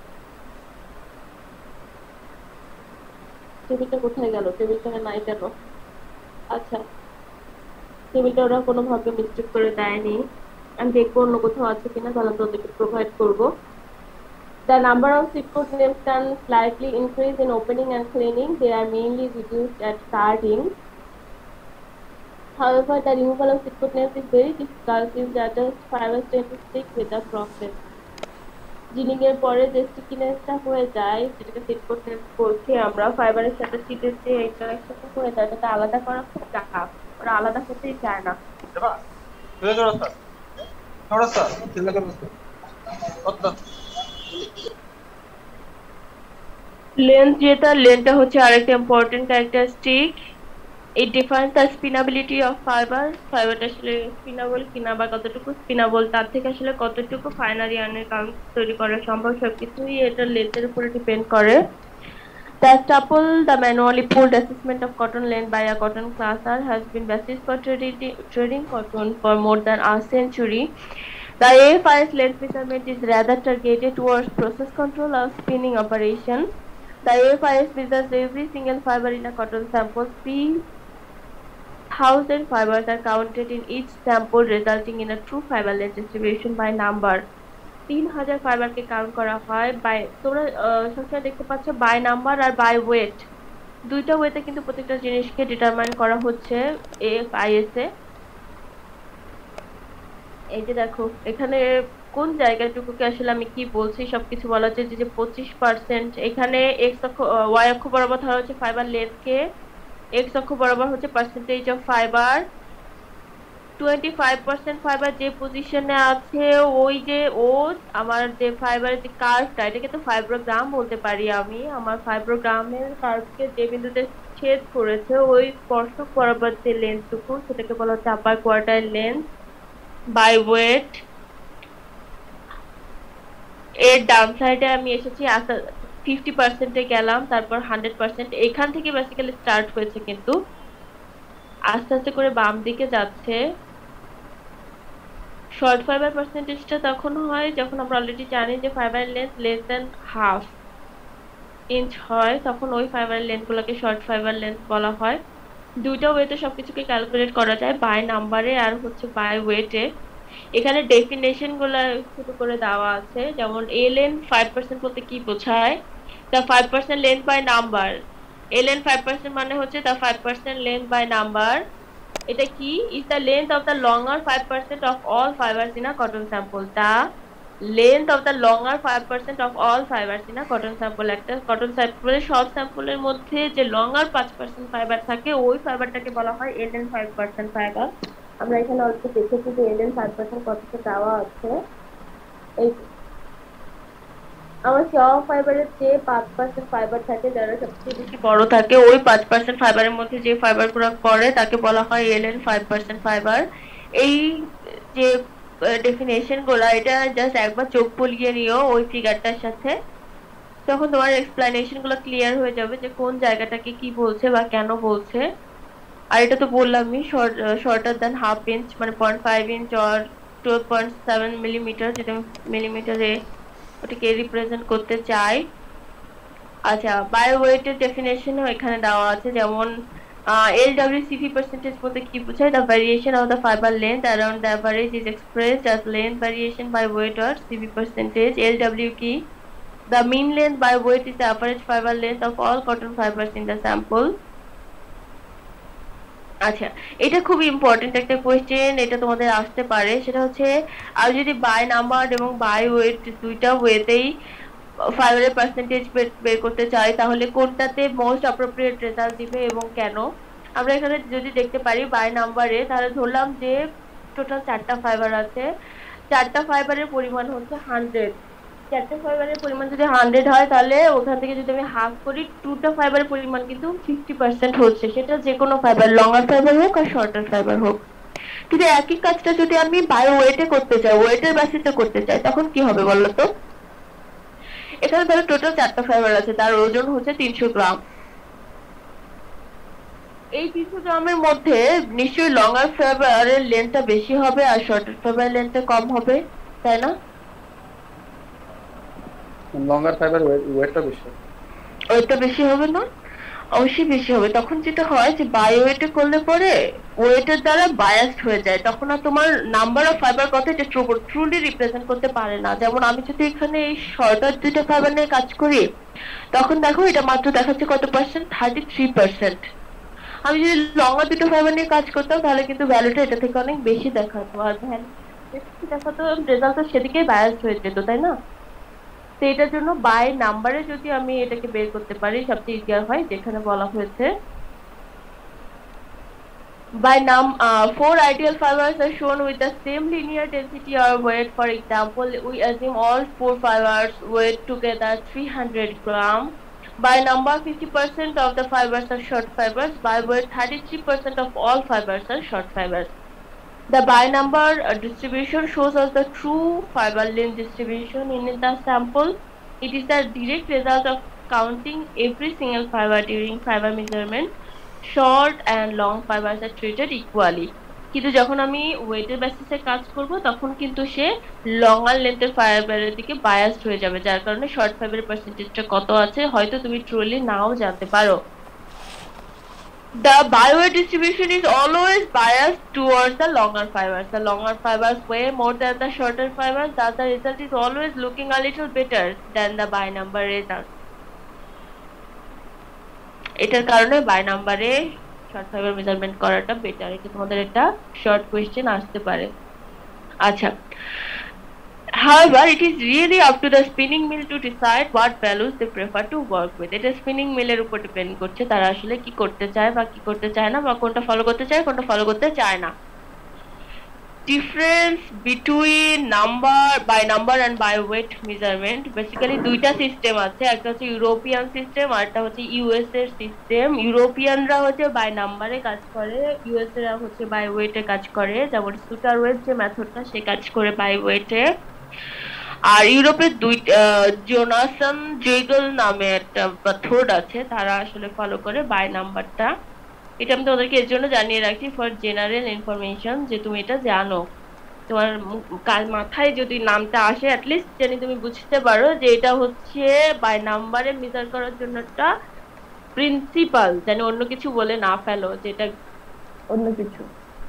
টেবিলটা কোথায় গেল? টেবিলটা নাই কেন? আচ্ছা, টেবিলটা ওরা কোনোভাবে মিস্টেক করে দেয়নি। আমি দেখবো অন্য কোথাও আছে কিনা, তাহলে তোদেরকে প্রোভাইড করব। The number of seed code names can slightly increase in opening and cleaning. They are mainly reduced at starting. However, the removal of seed code names is very difficult since the adult fibers tend to stick with the process. Ginning এর পরে যে স্টিকিনেসটা হয়ে যায়, যেটাকে seed code name বলছি আমরা, ফাইবারের সাথে সিডের যে ইন্টারঅ্যাকশনটা হয়ে যায়, সেটা আলাদা করা খুব টাফ। ওরা আলাদা করতেই চায় না। লেন্থ যেটা, লেন্থটা হচ্ছে আরেকটা important characteristic. It defines the spinability of fiber. ফাইবারটা আসলে স্পিনাবল কিনা বা কতটুকু স্পিনাবল, তার থেকে আসলে কতটুকু ফাইনাল ইয়ার্নের কাউন্ট তৈরি করা সম্ভব, সবকিছুই এটা লেন্থের উপরে ডিপেন্ড করে। The staple, the manually pulled assessment of cotton length by a cotton classer has been basis for trading, trading cotton for more than a century. The A F I S length measurement is rather targeted towards process control of spinning operations. The A F I S measures every single fiber in a cotton sample. three thousand fibers are counted in each sample, resulting in a true fiber length distribution by number. তিন হাজার ফাইবারকে count করা হয় by, তোমরা সবসময় দেখতে পাচ্ছ by number আর বাই ওয়েট, দুইটা ওয়েতে কিন্তু প্রত্যেকটা জিনিসকে ডিটারমাইন করা হচ্ছে এ এফ আই এস এ। এই যে দেখো এখানে কোন জায়গাটুকুকে আসলে আমি কি বলছি সবকিছু বলা হচ্ছে যে পঁচিশ পার্সেন্ট, এখানে এক্স অক্ষ ওয়াই অক্ষ বরাবর ধরা হচ্ছে ফাইবার লেন্থকে, এক্স অক্ষ বরাবর হচ্ছে percentage of fiber. Twenty five percent fiber যে পজিশনে আছে, ওই যে ও আমার যে ফাইবারের যে কার্ভটা, এটাকে তো ফাইব্রোগ্রাম বলতে পারি আমি, আমার ফাইব্রোগ্রামের কার্ভকে যে বিন্দুতে ছেদ করেছে ওই স্পর্শক বরাবর যে লেন্থটুকু, সেটাকে বলা হচ্ছে upper quartile length by weight. এর ডাউন সাইডে আমি এসেছি আস্তে ফিফটি পার্সেন্টে গেলাম, তারপর হান্ড্রেড পার্সেন্ট, এখান থেকে বেসিক্যালি স্টার্ট হয়েছে, কিন্তু আস্তে আস্তে করে বাম দিকে যাচ্ছে। শর্ট ফাইবার পার্সেন্টেজটা তখন হয় যখন আমরা অলরেডি জানি যে fiber length less than half inch হয়, তখন ওই ফাইবার লেন্থগুলোকে শর্ট ফাইবার লেন্থ বলা হয়। দুইটা ওয়েতে সবকিছুকে ক্যালকুলেট করা যায়, বাই নাম্বারে আর হচ্ছে বাই ওয়েটে। এখানে ডেফিনেশন গুলো ছোট করে দেওয়া আছে, যেমন এ লেন্থ ফাইভ পার্সেন্ট বলতে কি বোঝায়, the five percent length by number. এ লেন্থ ফাইভ পার্সেন্ট মানে হচ্ছে the five percent length by number. এটা কি? Is the length of the longer five percent of all fibers in a cotton sample. The length of the longer five percent of all fibers in a cotton sample. একটা cotton স্যাম্পলের সব স্যাম্পলের মধ্যে যে লঙ্গার পাঁচ percent fibre থাকে, ওই ফাইবারটাকে বলা হয় এ লেন্থ ফাইভ পার্সেন্ট ফাইবার। আমরা এখানে অল্প দেখেছি যে এ লেন্থ ফাইভ পার্সেন্ট কতটা দেওয়া আছে। এই আমার সব ফাইবারের যে পাঁচ পার্সেন্ট ফাইবার থাকে, যারা সবচেয়ে বেশি বড় থাকে, ওই পাঁচ পার্সেন্ট ফাইবারের মধ্যে যে ফাইবার গুলো পড়ে তাকে বলা হয় L N five percent fiber. এই যে ডেফিনেশন গুলা, এটা জাস্ট একবার চোখ বুলিয়ে নিও ওই ফিগারটার সাথে, তখন তোমার এক্সপ্লেনেশন গুলো ক্লিয়ার হয়ে যাবে যে কোন জায়গাটাকে কি বলছে বা কেন বলছে। আর এটা তো বললামই, শর্টার দেন হাফ ইঞ্চ মানে point five inch or twelve point seven millimeter, যেটা মিলিমিটারে ওটাকে রিপ্রেজেন্ট করতে চাই। আচ্ছা, বাই ওয়েটের ডেফিনেশনও এখানে দেওয়া আছে, যেমন L W C V percentage বলতে কি বোঝায়, the variation of the fiber length around the average is expressed as length variation by weight or CV percentage. L W কি? The mean length by weight is the average fiber length of all cotton fibers in the sample. আচ্ছা, এটা খুব important একটা question, এটা তোমাদের আসতে পারে। সেটা হচ্ছে, আর যদি বাই নাম্বার এবং বাই ওয়েট দুইটা ওয়েতেই ফাইবারের পার্সেন্টেজ বের করতে চাই, তাহলে কোনটাতে মোস্ট অ্যাপ্রোপ্রিয়েট রেজাল্ট দিবে এবং কেন? আমরা এখানে যদি দেখতে পারি বাই নাম্বারে, তাহলে ধরলাম যে টোটাল চারটা ফাইবার আছে, চারটা ফাইবারের পরিমাণ হচ্ছে হান্ড্রেড। চারটা ফাইবারের পরিমাণ যদি হান্ড্রেড হয়, তাহলে ওখান থেকে যদি আমি হাফ করি, টুটা ফাইবারের পরিমাণ কিন্তু ফিফটি পার্সেন্ট হচ্ছে, সেটা যে কোনো ফাইবার, লঙ্গার ফাইবার হোক আর শর্টার ফাইবার হোক। কিন্তু একই কাজটা যদি আমি বাই ওয়েটে করতে চাই, ওয়েটের বেসিসে করতে চাই, তখন কি হবে বলো তো? এখানে ধরো টোটাল চারটা ফাইবার আছে, তার ওজন হচ্ছে তিনশো গ্রাম। এই কিছু টার্মের মধ্যে নিশ্চয়ই লঙ্গার ফাইবারের লেন্থটা বেশি হবে আর শর্টার ফাইবারের লেন্থটা কম হবে, তাই না? লঙ্গার ফাইবার ওয়েটটা বেশি, ওয়েটটা বেশি হবে না? অবশ্যই বেশি হবে। তখন যেটা হয় যে বাই ওয়েটে করলে পরে ওয়েটের দ্বারা বায়াসড হয়ে যায়, তখন আর তোমার নাম্বার অফ ফাইবার কথা এটা ট্রুলি রিপ্রেজেন্ট করতে পারে না। যেমন আমি যদি এখানে এই শর্টার দুইটা ফাইবার নিয়ে কাজ করি, তখন দেখো এটা মাত্র দেখাচ্ছে কত পার্সেন্ট, থার্টি থ্রি পার্সেন্ট। আমি যদি লঙ্গার দুটো ফাইবার নিয়ে কাজ করতাম তাহলে কিন্তু ভ্যালুটা এটা থেকে অনেক বেশি দেখাতো, আর ভ্যালু বেশি দেখাতো রেজাল্টটা সেদিকেই বায়াসড হয়ে যেত, তাই না? তো এটার জন্য বাই নাম্বারে যদি আমি এটাকে বের করতে পারি সবচেয়ে ইজিয়ার হয়, যেখানে বলা হয়েছে by num uh, four ideal fibers are shown with the same linear density or weight. For example, we assume all four fibers weigh together three hundred gram. By number, fifty percent of the fibers are short fibers. By weight, thirty-three percent of all fibers are short fibers. The by number uh, distribution shows us the true fiber length distribution in the sample. It is the direct result of counting every single fiber during fiber measurement. Short and long fibers are treated equally. কিন্তু যখন আমি ওয়েটের বেসিসে কাজ করব তখন কিন্তু সে long আর লেন্থের ফাইবারের দিকে বায়াসড হয়ে যাবে, যার কারণে শর্ট ফাইবারের পার্সেন্টেজটা কত আছে হয়তো তুমি ট্রুলি নাও জানতে পারো। The by-weight distribution is always biased towards the longer fibers. The longer fibers weigh more than the shorter fibers, thus the result is always looking a little better than the by number result. এটার কারণে by নাম্বারে short fiber measurement করাটা better. এটা তোমাদের একটা short question আসতে পারে। আচ্ছা, however it is really up to the spinning mill to decide what values they prefer to work with. এটা স্পিনিং মিলের উপর ডিপেন্ড করছে তারা আসলে কি করতে চায় বা কি করতে চায় না, বা কোনটা ফলো করতে চায় কোনটা ফলো করতে চায় না। Difference between number by number and by weight measurement, basically দুইটা সিস্টেম আছে, একটা হচ্ছে ইউরোপিয়ান সিস্টেম আর একটা হচ্ছে ইউএস এর সিস্টেম। ইউরোপিয়ানরা হচ্ছে বাই নাম্বারে কাজ করে, ইউএস এরা হচ্ছে বাই ওয়েটে কাজ করে। যেমন সুটার ওয়েট যে মেথডটা সে কাজ করে বাই ওয়েটে। আর ইউরোপের দুই জোনাসন জেগল নামে একটা মেথড আছে, তারা আসলে ফলো করে বাই নাম্বারটা। এটা আমি তোমাদেরকে এর জন্য জানিয়ে রাখছি ফর জেনারেল ইনফরমেশন, যে তুমি এটা জানো, তোমার কাল মাথায় যদি নামটা আসে অ্যাটলিস্ট জানি তুমি বুঝতে পারো যে এটা হচ্ছে বাই নাম্বারে মেজার করার জন্য একটা প্রিন্সিপাল, জানি অন্য কিছু বলে না ফেলো যেটা অন্য কিছু।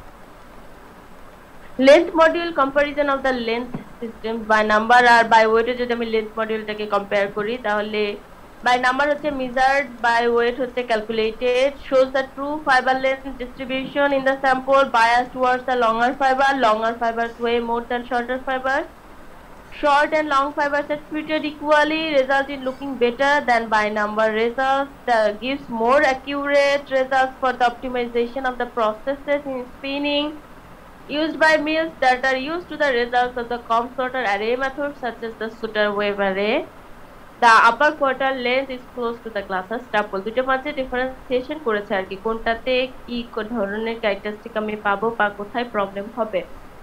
Length module comparison of the length system by number আর বাই ওয়েটে যদি আমি লেন্থ মডিউলটাকে কম্পেয়ার করি তাহলে by number হচ্ছে measured, by weight হচ্ছে calculated, shows the true fiber length distribution in the sample, biased towards the longer fiber. Longer fibers weigh more than shorter fibers. Short and long fibers are treated equally, result in looking better than by number results. That gives more accurate results for the optimization of the processes in spinning used by mills that are used to the results of the comb-sorter array method such as the Suter wave array. The upper quarter length is close to the cluster staple. দুটো মাঝে differentiation করেছে আর কি, কোনটাতে কি ধরনের characteristic আমি পাবো বা কোথায় প্রবলেম হবে।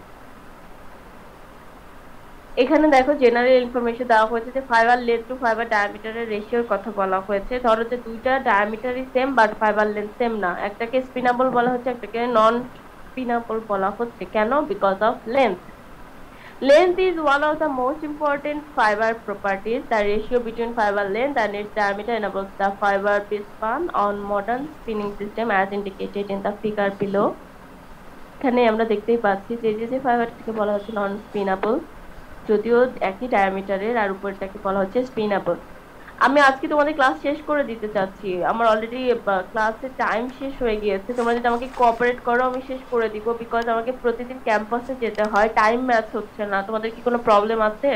এখানে দেখো জেনারেল ইনফরমেশন দেওয়া হয়েছে যে ফাইবার লেন্থ টু ফাইবার ডায়ামিটারের রেশিওর কথা বলা হয়েছে। ধরো যে দুইটা ডায়ামিটারই same but fiber length same না, একটাকে স্পিনাবল বলা হচ্ছে একটাকে নন স্পিনাবল বলা হচ্ছে। কেন? Because of length. Length is one of the most important fiber properties. The ratio between fiber length and its diameter enables the fiber be spun on modern spinning system as indicated in the figure below. এখানে আমরা দেখতেই পাচ্ছি যে যে যে ফাইবারটাকে বলা হচ্ছে নন স্পিনাবল, যদিও একই ডায়ামিটারের, আর উপরটাকে বলা হচ্ছে স্পিনাবল। আমি আজকে তোমাদের ক্লাস শেষ করে দিতে চাচ্ছি, আমার অলরেডি ক্লাসের টাইম শেষ হয়ে গিয়েছে। তোমরা যদি আমাকে কোঅপারেট করো আমি শেষ করে দিব, বিকজ আমাকে প্রতিদিন ক্যাম্পাসে যেতে হয়, টাইম ম্যাচ হচ্ছে না। তোমাদের কি কোনো প্রবলেম আছে?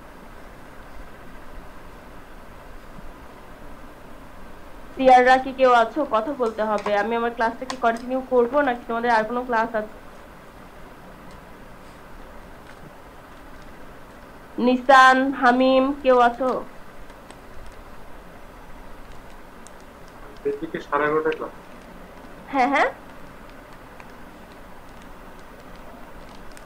সিয়াররা কি কেউ আছো? কথা বলতে হবে। আমি আমার ক্লাসটা কি কন্টিনিউ করবো নাকি তোমাদের আর কোনো ক্লাস আছে? নিসান, হামিম, কেউ আছো? এদিকে সাড়ে এগারোটা ক্লাস। হ্যাঁ হ্যাঁ,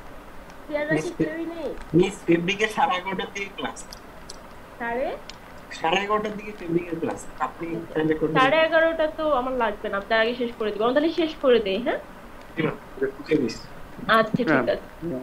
মিস ফেব্রিকের সাড়ে এগারোটার দিকে ক্লাস। সাড়ে সাড়ে এগারোটার দিকে ট্রেন্ডিং এর ক্লাস আপনি চাইলে করবেন সাড়ে এগারোটা তো আমার লাগবে না, তার আগে শেষ করে দিব। আমি তাহলে শেষ করে দেই। হ্যাঁ আচ্ছা ঠিক আছে।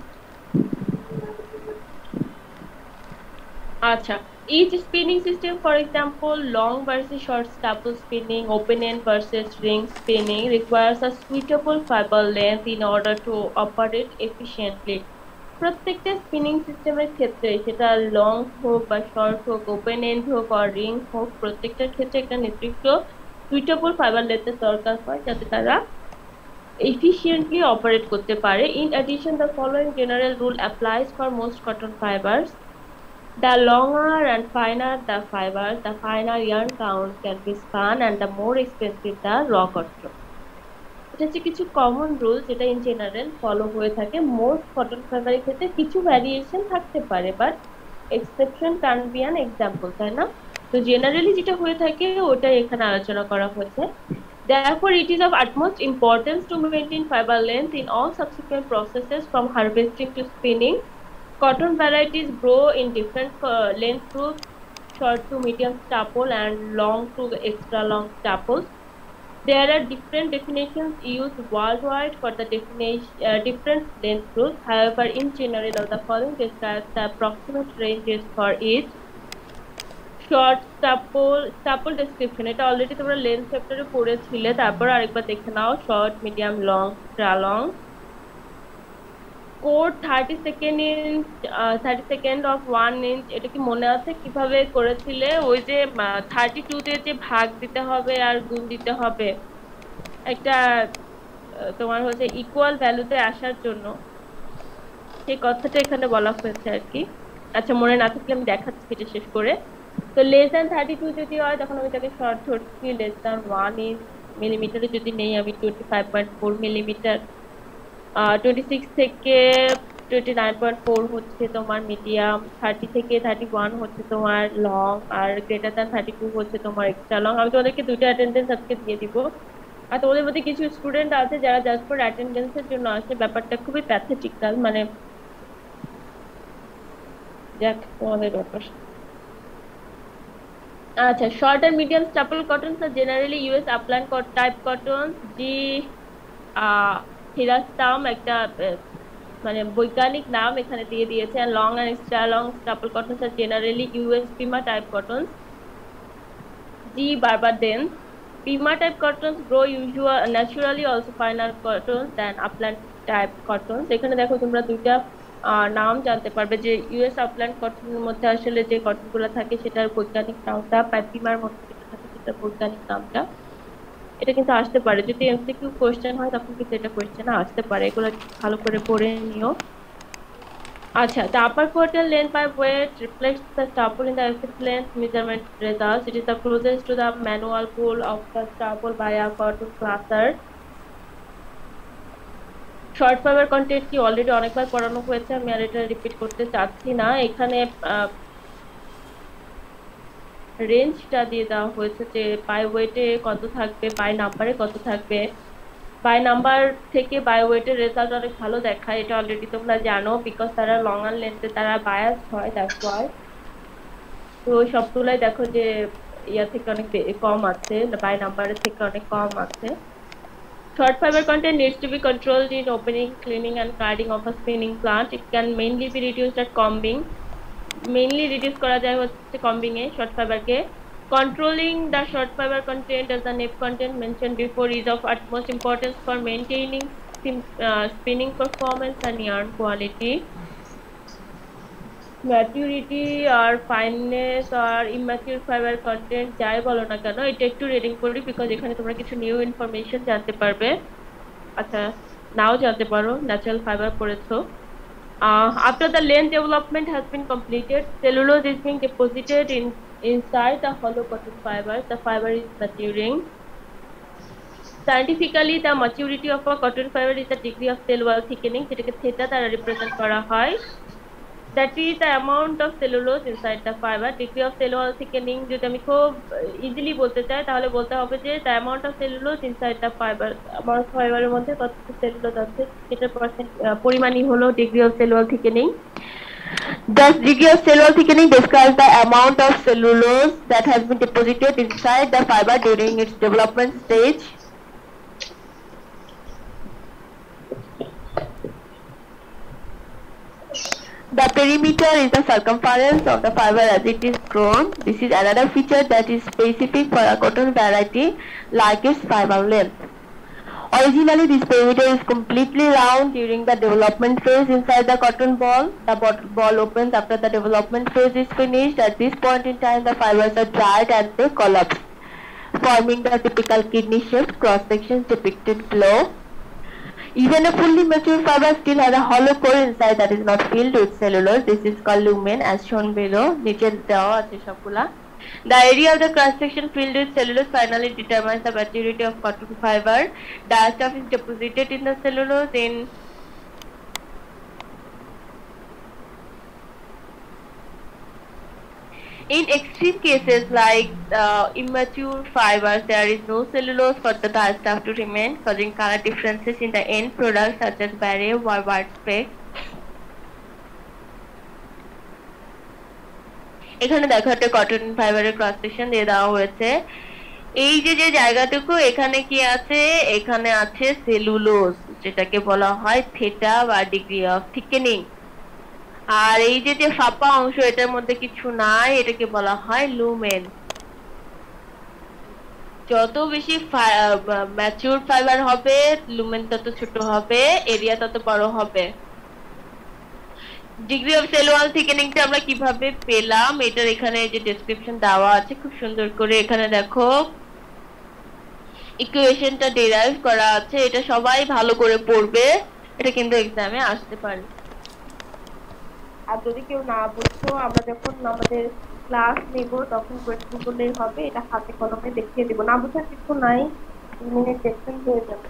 আচ্ছা, each spinning system, for example long versus short staple spinning, open end versus ring spinning, requires a suitable fiber length in order to operate efficiently. প্রত্যেকটা স্পিনিং সিস্টেমের ক্ষেত্রে সেটা লং হোক বা শর্ট হোক, ওপেন এন্ড হোক আর রিং হোক, প্রত্যেকটার ক্ষেত্রে একটা নির্দিষ্ট সুইটেবল ফাইবার লেন্থের দরকার হয় যাতে তারা efficiently operate করতে পারে। In addition, the following general rule applies for most cotton fibers. The longer and finer the fibers, the finer yarn count can be spun and the more expensive the raw cotton. এটা হচ্ছে কিছু common rule যেটা in general follow হয়ে থাকে most cotton ফাইবারের ক্ষেত্রে। কিছু variation থাকতে পারে but exception can be an example, তাই না? তো জেনারেলি যেটা হয়ে থাকে ওটাই এখানে আলোচনা করা হয়েছে। Therefore, it is of utmost importance to maintain fiber length in all subsequent processes from harvesting to spinning. Cotton varieties grow in different uh, length groups, short to medium staple and long to extra long staples. There are different definitions used worldwide for the definition uh, different length groups. However, in general, the following describes the approximate ranges for each. Short staple staple description, এটা already তোমরা length চ্যাপ্টারে পড়েছিলে, তারপর আরেকবার দেখে নাও। Short, medium, long, extra long. Code thirty second inch thirty second of one inch, এটা কি মনে আছে কিভাবে করেছিলে? ওই যে থার্টি টু তে যে ভাগ দিতে হবে আর গুণ দিতে হবে একটা তোমার হচ্ছে ইকুয়াল ভ্যালুতে আসার জন্য, সেই কথাটা এখানে বলা হয়েছে আর কি। আচ্ছা, মনে না থাকলে আমি দেখাচ্ছি এটা শেষ করে। তো লেস দ্যান থার্টি টু যদি হয় তখন আমি তাকে শর্ট ধরছি, লেস দ্যান ওয়ান ইঞ্চ মিলিমিটারে যদি নেই আমি twenty five point four millimeter, twenty six থেকে টোয়েন্টি নাইন পয়েন্ট ফোর হচ্ছে তোমার মিডিয়াম, থার্টি থেকে থার্টি ওয়ান হচ্ছে তোমার লং, আর গ্রেটার দ্যান থার্টি টু হচ্ছে তোমার এক্সট্রা লং। আমি তোমাদেরকে দুইটা অ্যাটেন্ডেন্স আজকে দিয়ে দিব। আর তোমাদের মধ্যে কিছু স্টুডেন্ট আছে যারা জাস্ট ফর অ্যাটেন্ডেন্সের জন্য আসে, ব্যাপারটা খুবই প্যাথেটিক্যাল, মানে যাক তোমাদের ব্যাপার। আচ্ছা, short and medium staple cottons are generally U S upland type cottons. G hirsutum একটা মানে বৈজ্ঞানিক নাম এখানে দিয়ে দিয়েছে। and long and extra long staple cottons are generally U S Pima type cottons. G বারবাডেন্স। Pima type cottons grow usual naturally also finer cottons than upland type cottons. এখানে দেখো তোমরা দুইটা নাম জানতে পারবে যে ইউএস আপল্যান্ড কটনের মধ্যে আসলে যে কটনগুলো থাকে সেটার বৈজ্ঞানিক নামটা, পিমার মধ্যে যেটা থাকে সেটার বৈজ্ঞানিক নামটা। এটা কিন্তু আসতে পারে, যদি এমসিকিউ কোশ্চেন হয় তখন কিন্তু এটা কোশ্চেনে আসতে পারে, এগুলো ভালো করে পড়ে নিও। আচ্ছা, the upper quartile length by weight reflects the staple in the effect length measurement results. It is the closest to the manual pull of the staple by a cotton classer. Short fibre content কি already অনেকবার পড়ানো হয়েছে, আমি আর এটা repeat করতে চাচ্ছি না। এখানে রেঞ্জটা দিয়ে দেওয়া হয়েছে যে বাই ওয়েটে কত থাকবে, বাই নাম্বারে কত থাকবে। বাই নাম্বার থেকে বাই ওয়েটের রেজাল্ট অনেক ভালো দেখায়, এটা অলরেডি তোমরা জানো, বিকজ তারা লং আর লেন্থে তারা বায়াস হয়, দ্যাটস ওয়াই। তো সবগুলাই দেখো যে ইয়া থেকে অনেক কম আছে, বাই নাম্বারের থেকে অনেক কম আছে। Short fiber content needs to be controlled in opening, cleaning and carding of a spinning plant. It can mainly be reduced at combing. Mainly reduce kora jay hocche combing e short fiber ke. Controlling the short fiber content as the nape content mentioned before is of utmost importance for maintaining uh, spinning performance and yarn quality. Maturity or fineness or immature fiber content যাই বলো না কেন, এটা একটু reading করি because এখানে তোমরা কিছু নিউ ইনফরমেশন জানতে পারবে। আচ্ছা, নাও জানতে পারো, ন্যাচারাল ফাইবার পড়েছো। After the length development has been completed, cellulose is being deposited in inside the hollow cotton fiber. The fiber is maturing. Scientifically, the maturity of a cotton fiber is the degree of cell wall thickening, যেটাকে theta দ্বারা represent করা হয়। That is the amount of cellulose inside the fiber. Degree of cell wall thickening যদি আমি খুব easily বলতে চাই তাহলে বলতে হবে যে the amount of cellulose inside the fiber, আমার ফাইবারের মধ্যে কত সেলুলোজ আছে সেটার পার্সেন্ট পরিমাণই হলো degree of cell wall thickening. The degree of cell wall thickening describes the amount of cellulose that has been deposited inside the fiber during its development stage. The perimeter is the circumference of the fiber as it is grown. This is another feature that is specific for a cotton variety like its fiber length. Originally, this perimeter is completely round during the development phase inside the cotton ball. The ball opens after the development phase is finished. At this point in time, the fibers are dried and they collapse, forming the typical kidney-shaped cross-sections depicted below. Even a fully mature fiber still has a hollow core inside that is not filled with cellulose. This is called lumen, as shown below. The area of the cross-section filled with cellulose finally determines the maturity of cotton fiber. Dyestuff is deposited in the cellulose in In extreme cases like uh, immature fibers, there is no cellulose for the dyestuff to remain, causing color differences in the end products such as barre or white speck. এখানে দেখো একটা cotton ফাইবারের cross section দিয়ে দেওয়া হয়েছে। এই যে যে জায়গাটুকু এখানে কি আছে, এখানে আছে সেলুলোজ, যেটাকে বলা হয় থেটা বা ডিগ্রি অফ থিকেনিং। আর এই যে যে ফাঁপা অংশ, এটার মধ্যে কিছু নাই, এটাকে বলা হয় লুমেন। যত বেশি ম্যাচিউর ফাইবার হবে, লুমেন তত ছোট হবে, এরিয়া তত বড় হবে। ডিগ্রি অফ সেল ওয়াল থিকেনিংটা আমরা কিভাবে পেলাম, এটার এখানে যে ডেসক্রিপশন দেওয়া আছে খুব সুন্দর করে, এখানে দেখো ইকুয়েশনটা ডেরাইভ করা আছে। এটা সবাই ভালো করে পড়বে, এটা কিন্তু এক্সামে আসতে পারে। আর যদি কেউ না বুঝছো, আমরা যখন আমাদের ক্লাস নেব তখন কোয়েশ্চেন করলেই হবে, এটা হাতে কলমে দেখিয়ে দেব। না বুঝার কিছু নাই, দুই মিনিট দেখতেই হয়ে যাবে।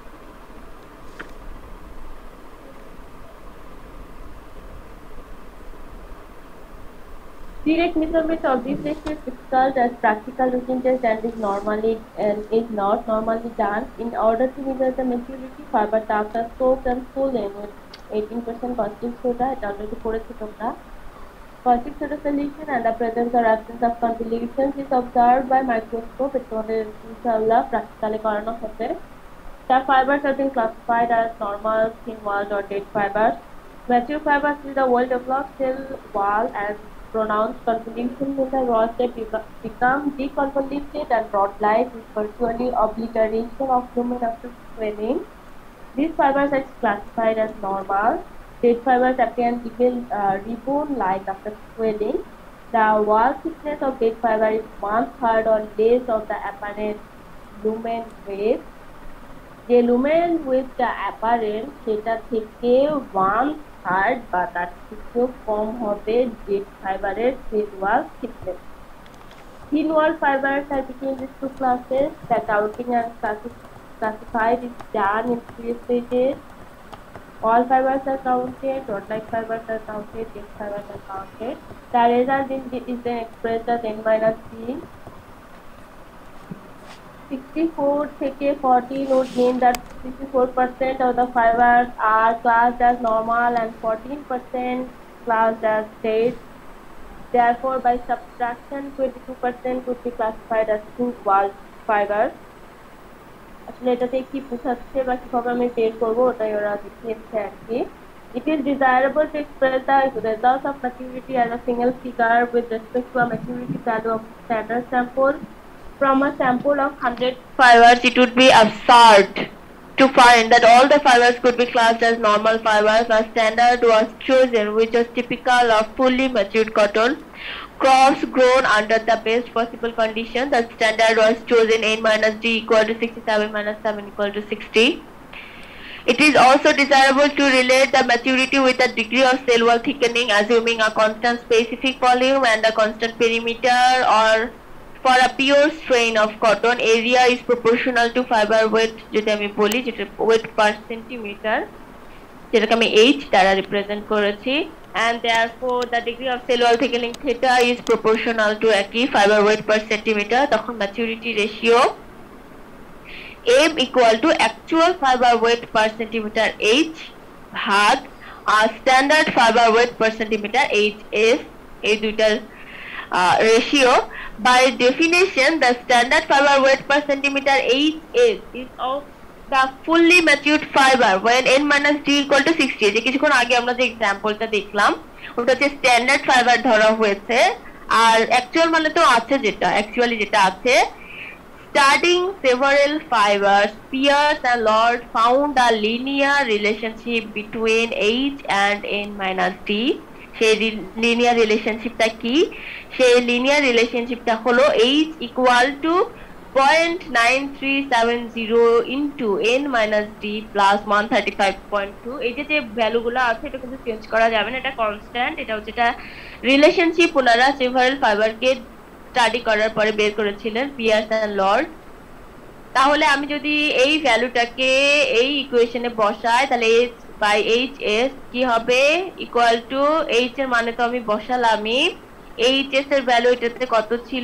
Direct measurement of this ratio is called as practical routine test and is normally and is not normally done. In order to measure the maturity, fiber tubs are soaked and full in with eighteen percent caustic soda. It already পড়েছে তোমরা। Caustic soda solution and the presence or absence of convolutions is observed by microscope. It তোমাদের ইনশাআল্লাহ practically করানো হবে। The fibers have been classified as normal, thin-walled or dead fibers. Mature fibers with a well-developed cell wall and pronounced convolution in the raw state become deconvoluted and rod-like with virtually obliteration of lumen after swelling. These fibers are classified as normal. Dead fibers appear even uh, ribbon-like after swelling. The wall thickness of dead fiber is one third or less of the apparent lumen width. The lumen width the apparent সেটা থেকে one third বা তার থেকেও কম হবে dead fiber-এর cell wall thickness. Thin wall fibers are between these two classes. The counting and classified is done in three stages. All fibers are counted, rod-like fibers are counted, dead fibers are counted. The result is then expressed as n minus d. sixty-four থেকে fourteen would mean that sixty-four percent of the fibers are classed as normal and fourteen percent classed as dead. Therefore, by subtraction, twenty-two percent would be classified as two-walled fibers. আসলে এটাতে কি বোঝাচ্ছে বা কিভাবে আমি বের করবো ওটাই ওরা দেখিয়েছে আর কি। It is desirable to express the results of maturity as a single figure with respect to a maturity value of standard sample. From a sample of one hundred fibers, it would be absurd to find that all the fibers could be classed as normal fibers. A standard was chosen which was typical of fully matured cotton, crops grown under the best possible conditions. The standard was chosen n minus d equal to sixty-seven minus seven equal to sixty. It is also desirable to relate the maturity with the degree of cell wall thickening, assuming a constant specific volume and a constant perimeter, or for a pure strain of cotton, area is proportional to fiber weight, যেটা আমি বলি যেটা weight per centimeter, যেটাকে আমি h দ্বারা represent করেছি, and therefore the degree of cell wall thickening theta is proportional to একই fiber weight per centimeter. তখন maturity ratio m equal to actual fiber weight per centimeter h ভাগ আর standard fiber weight per centimeter H S, এই দুইটার ratio. By definition the standard fiber weight per centimeter H S is of the fully matured fiber when n minus d equal to sixty। যে কিছুক্ষণ আগে আমরা যে এক্সাম্পলটা দেখলাম ওটা হচ্ছে স্ট্যান্ডার্ড ফাইবার ধরা হয়েছে, আর অ্যাকচুয়াল মানে তো আছে যেটা অ্যাকচুয়ালি যেটা আছে studying several fibers, Pierce and Lord found a linear relationship between H and n minus d। সেই linear relationshipটা কি? সেই linear relationshipটা হলো H equal to zero point nine three seven zero into n minus d plus one thirty-five point two। এই যে যে ভ্যালুগুলো আছে এটা কিন্তু চেঞ্জ করা যাবে না, এটা কনস্ট্যান্ট। এটা হচ্ছে এটা রিলেশনশিপ ওনারা সেভারাল ফাইবারকে স্টাডি করার পরে বের করেছিলেন পিয়ার্স এন্ড লর্ড। তাহলে আমি যদি এই ভ্যালুটাকে এই ইকুয়েশনে বসাই তাহলে h বাই এইচ এস কি হবে ইকুয়াল টু h এর মানে তো আমি বসালামই, এইচ এর ভ্যালু এটাতে কত ছিল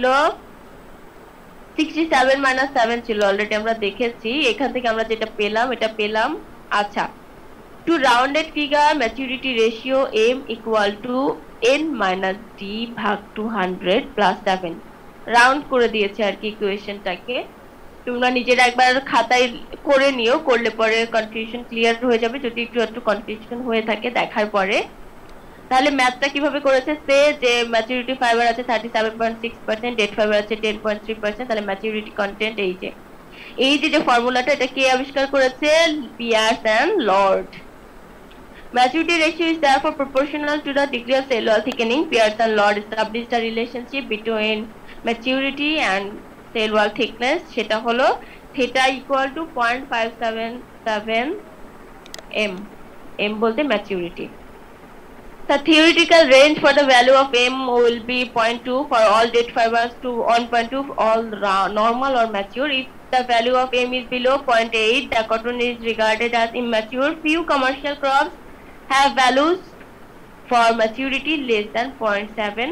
sixty-seven minus seven ছিল, অলরেডি আমরা দেখেছি। এখান থেকে আমরা যেটা পেলাম এটা পেলাম। আচ্ছা, to rounded figure maturity ratio m equal to n minus d ভাগ two hundred plus seven, round করে দিয়েছে আর কি ইকুয়েশনটাকে। তোমরা নিজেরা একবার খাতায় করে নিও, করলে পরে কনফিউশন ক্লিয়ার হয়ে যাবে যদি একটু একটু কনফিউশন হয়ে থাকে দেখার পরে। তাহলে ম্যাথটা কিভাবে করেছে সে যে ম্যাচুরিটি ফাইবার আছে thirty-seven point six percent, dead fiber আছে ten point three percent, তাহলে ম্যাচুরিটি কন্টেন্ট এই যে এই যে যে ফর্মুলাটা এটা কে আবিষ্কার করেছে Pierce and Lord. Maturity ratio is therefore proportional to the degree of cell wall thickening. Pierce and Lord established a relationship between maturity and cell wall thickness. সেটা হলো theta equal to zero point five seven seven m, m বলতে maturity. The theoretical range for the value of m will be zero point two for all dead fibers to one point two for all normal or mature. If the value of m is below zero point eight, the cotton is regarded as immature. Few commercial crops have values for maturity less than zero point seven।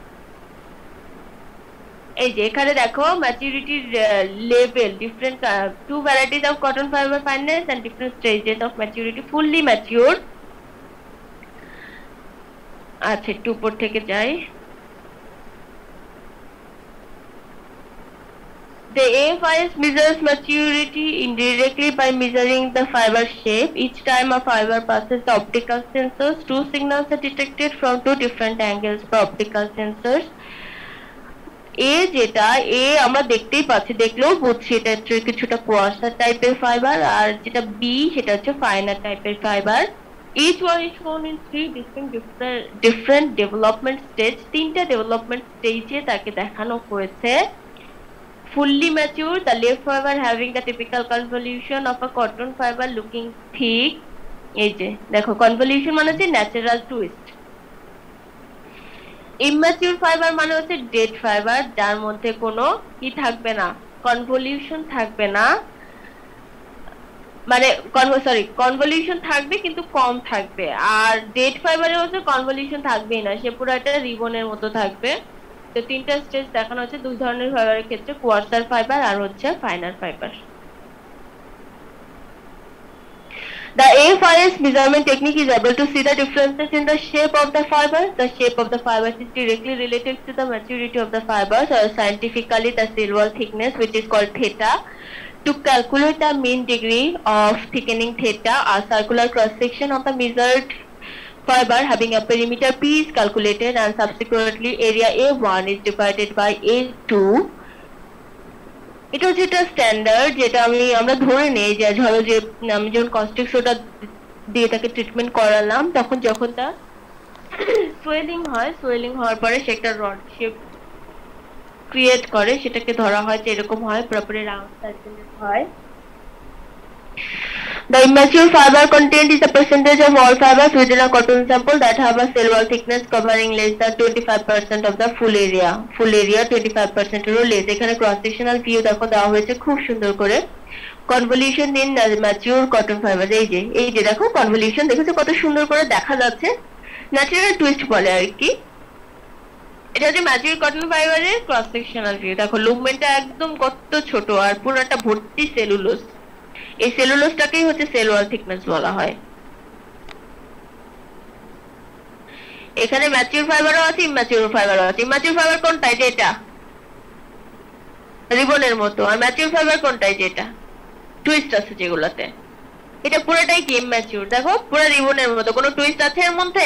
এই যে এখানে দেখো maturity level different uh, two varieties of cotton fiber fineness and different stages of maturity fully mature। আচ্ছা একটু উপর থেকে যাই। The A F I S measures maturity indirectly by measuring the fiber shape. Each time a fiber passes the optical sensors, two signals are detected from two different angles for optical sensors. A যেটা A আমরা দেখতেই পাচ্ছি, দেখলেও বুঝছি এটা হচ্ছে কিছুটা কোয়ার্সা টাইপের ফাইবার, আর যেটা B সেটা হচ্ছে ফাইনার টাইপের fiber. Each one is shown in three distinct different, different development stage। তিনটা development stage এ তাকে দেখানো হয়েছে। Fully mature, the left fiber having the typical convolution of a cotton fiber looking thick। এই যে দেখো convolution মানে হচ্ছে natural twist। Immature fiber মানে হচ্ছে dead fiber, যার মধ্যে কোনো কি থাকবে না, convolution থাকবে না, মানে সরি কনভলিউশন থাকবে কিন্তু কম থাকবে। আর ডেড ফাইবারে হচ্ছে কনভলিউশন থাকবেই না, সে পুরো একটা রিবনের মতো থাকবে। তো তিনটা স্টেজ দেখানো হচ্ছে দুই ধরনের ফাইবারের ক্ষেত্রে, কোয়ার্সার ফাইবার আর হচ্ছে finer fiber. The A F I S measurement technique is able to see the differences in the shape of the fiber. The shape of the fibers is directly related to the maturity of the fibers, or scientifically the cell wall thickness, which is called theta. To calculate the mean degree of thickening theta, a circular cross section of the measured fiber having a perimeter P is calculated, and subsequently area A one is divided by A two. এটা হচ্ছে একটা standard যেটা আমি আমরা ধরে নেই যে ধরো যে আমি যখন কস্টিক সোডা দিয়ে তাকে ট্রিটমেন্ট করালাম তখন যখন তা সোয়েলিং হয়, সোয়েলিং হওয়ার পরে সে একটা রড শেপ ক্রিয়েট করে, সেটাকে ধরা হয় যে এরকম হয়, পুরোপুরি রাউন্ড সার্কেলের হয়। The immature fiber content is the percentage of all fibers within a cotton sample that have a cell wall thickness covering less than twenty-five percent of the full area. Full area twenty-five percent এরও less। এখানে cross sectional view দেখো দেওয়া হয়েছে খুব সুন্দর করে। Convolution in mature cotton fibers, এই যে এই যে দেখো convolution দেখেছো কত সুন্দর করে দেখা যাচ্ছে, ন্যাচারাল টুইস্ট বলে আর কি। এটা হচ্ছে ম্যাচিউর কটন ফাইবারের ক্রস সেকশনাল ভিউ। দেখো লুমেন্টটা একদম কত ছোট আর পুরোটা ভর্তি সেলুলোজ। এই সেলুলোজটাকেই হচ্ছে সেল ওয়াল থিকনেস বলা হয়। এখানে ম্যাচিউর ফাইবারও আছে, ইম্যাচিউর ফাইবারও আছে। ইম্যাচিউর ফাইবার কোনটা? এই যে এটা রিবনের মতো। আর ম্যাচিউর ফাইবার কোনটা? এই যে এটা টুইস্ট আছে যেগুলোতে। এটা পুরোটাই কি ইম্যাচিউর। দেখো পুরো রিবনের মতো, কোনো টুইস্ট আছে এর মধ্যে?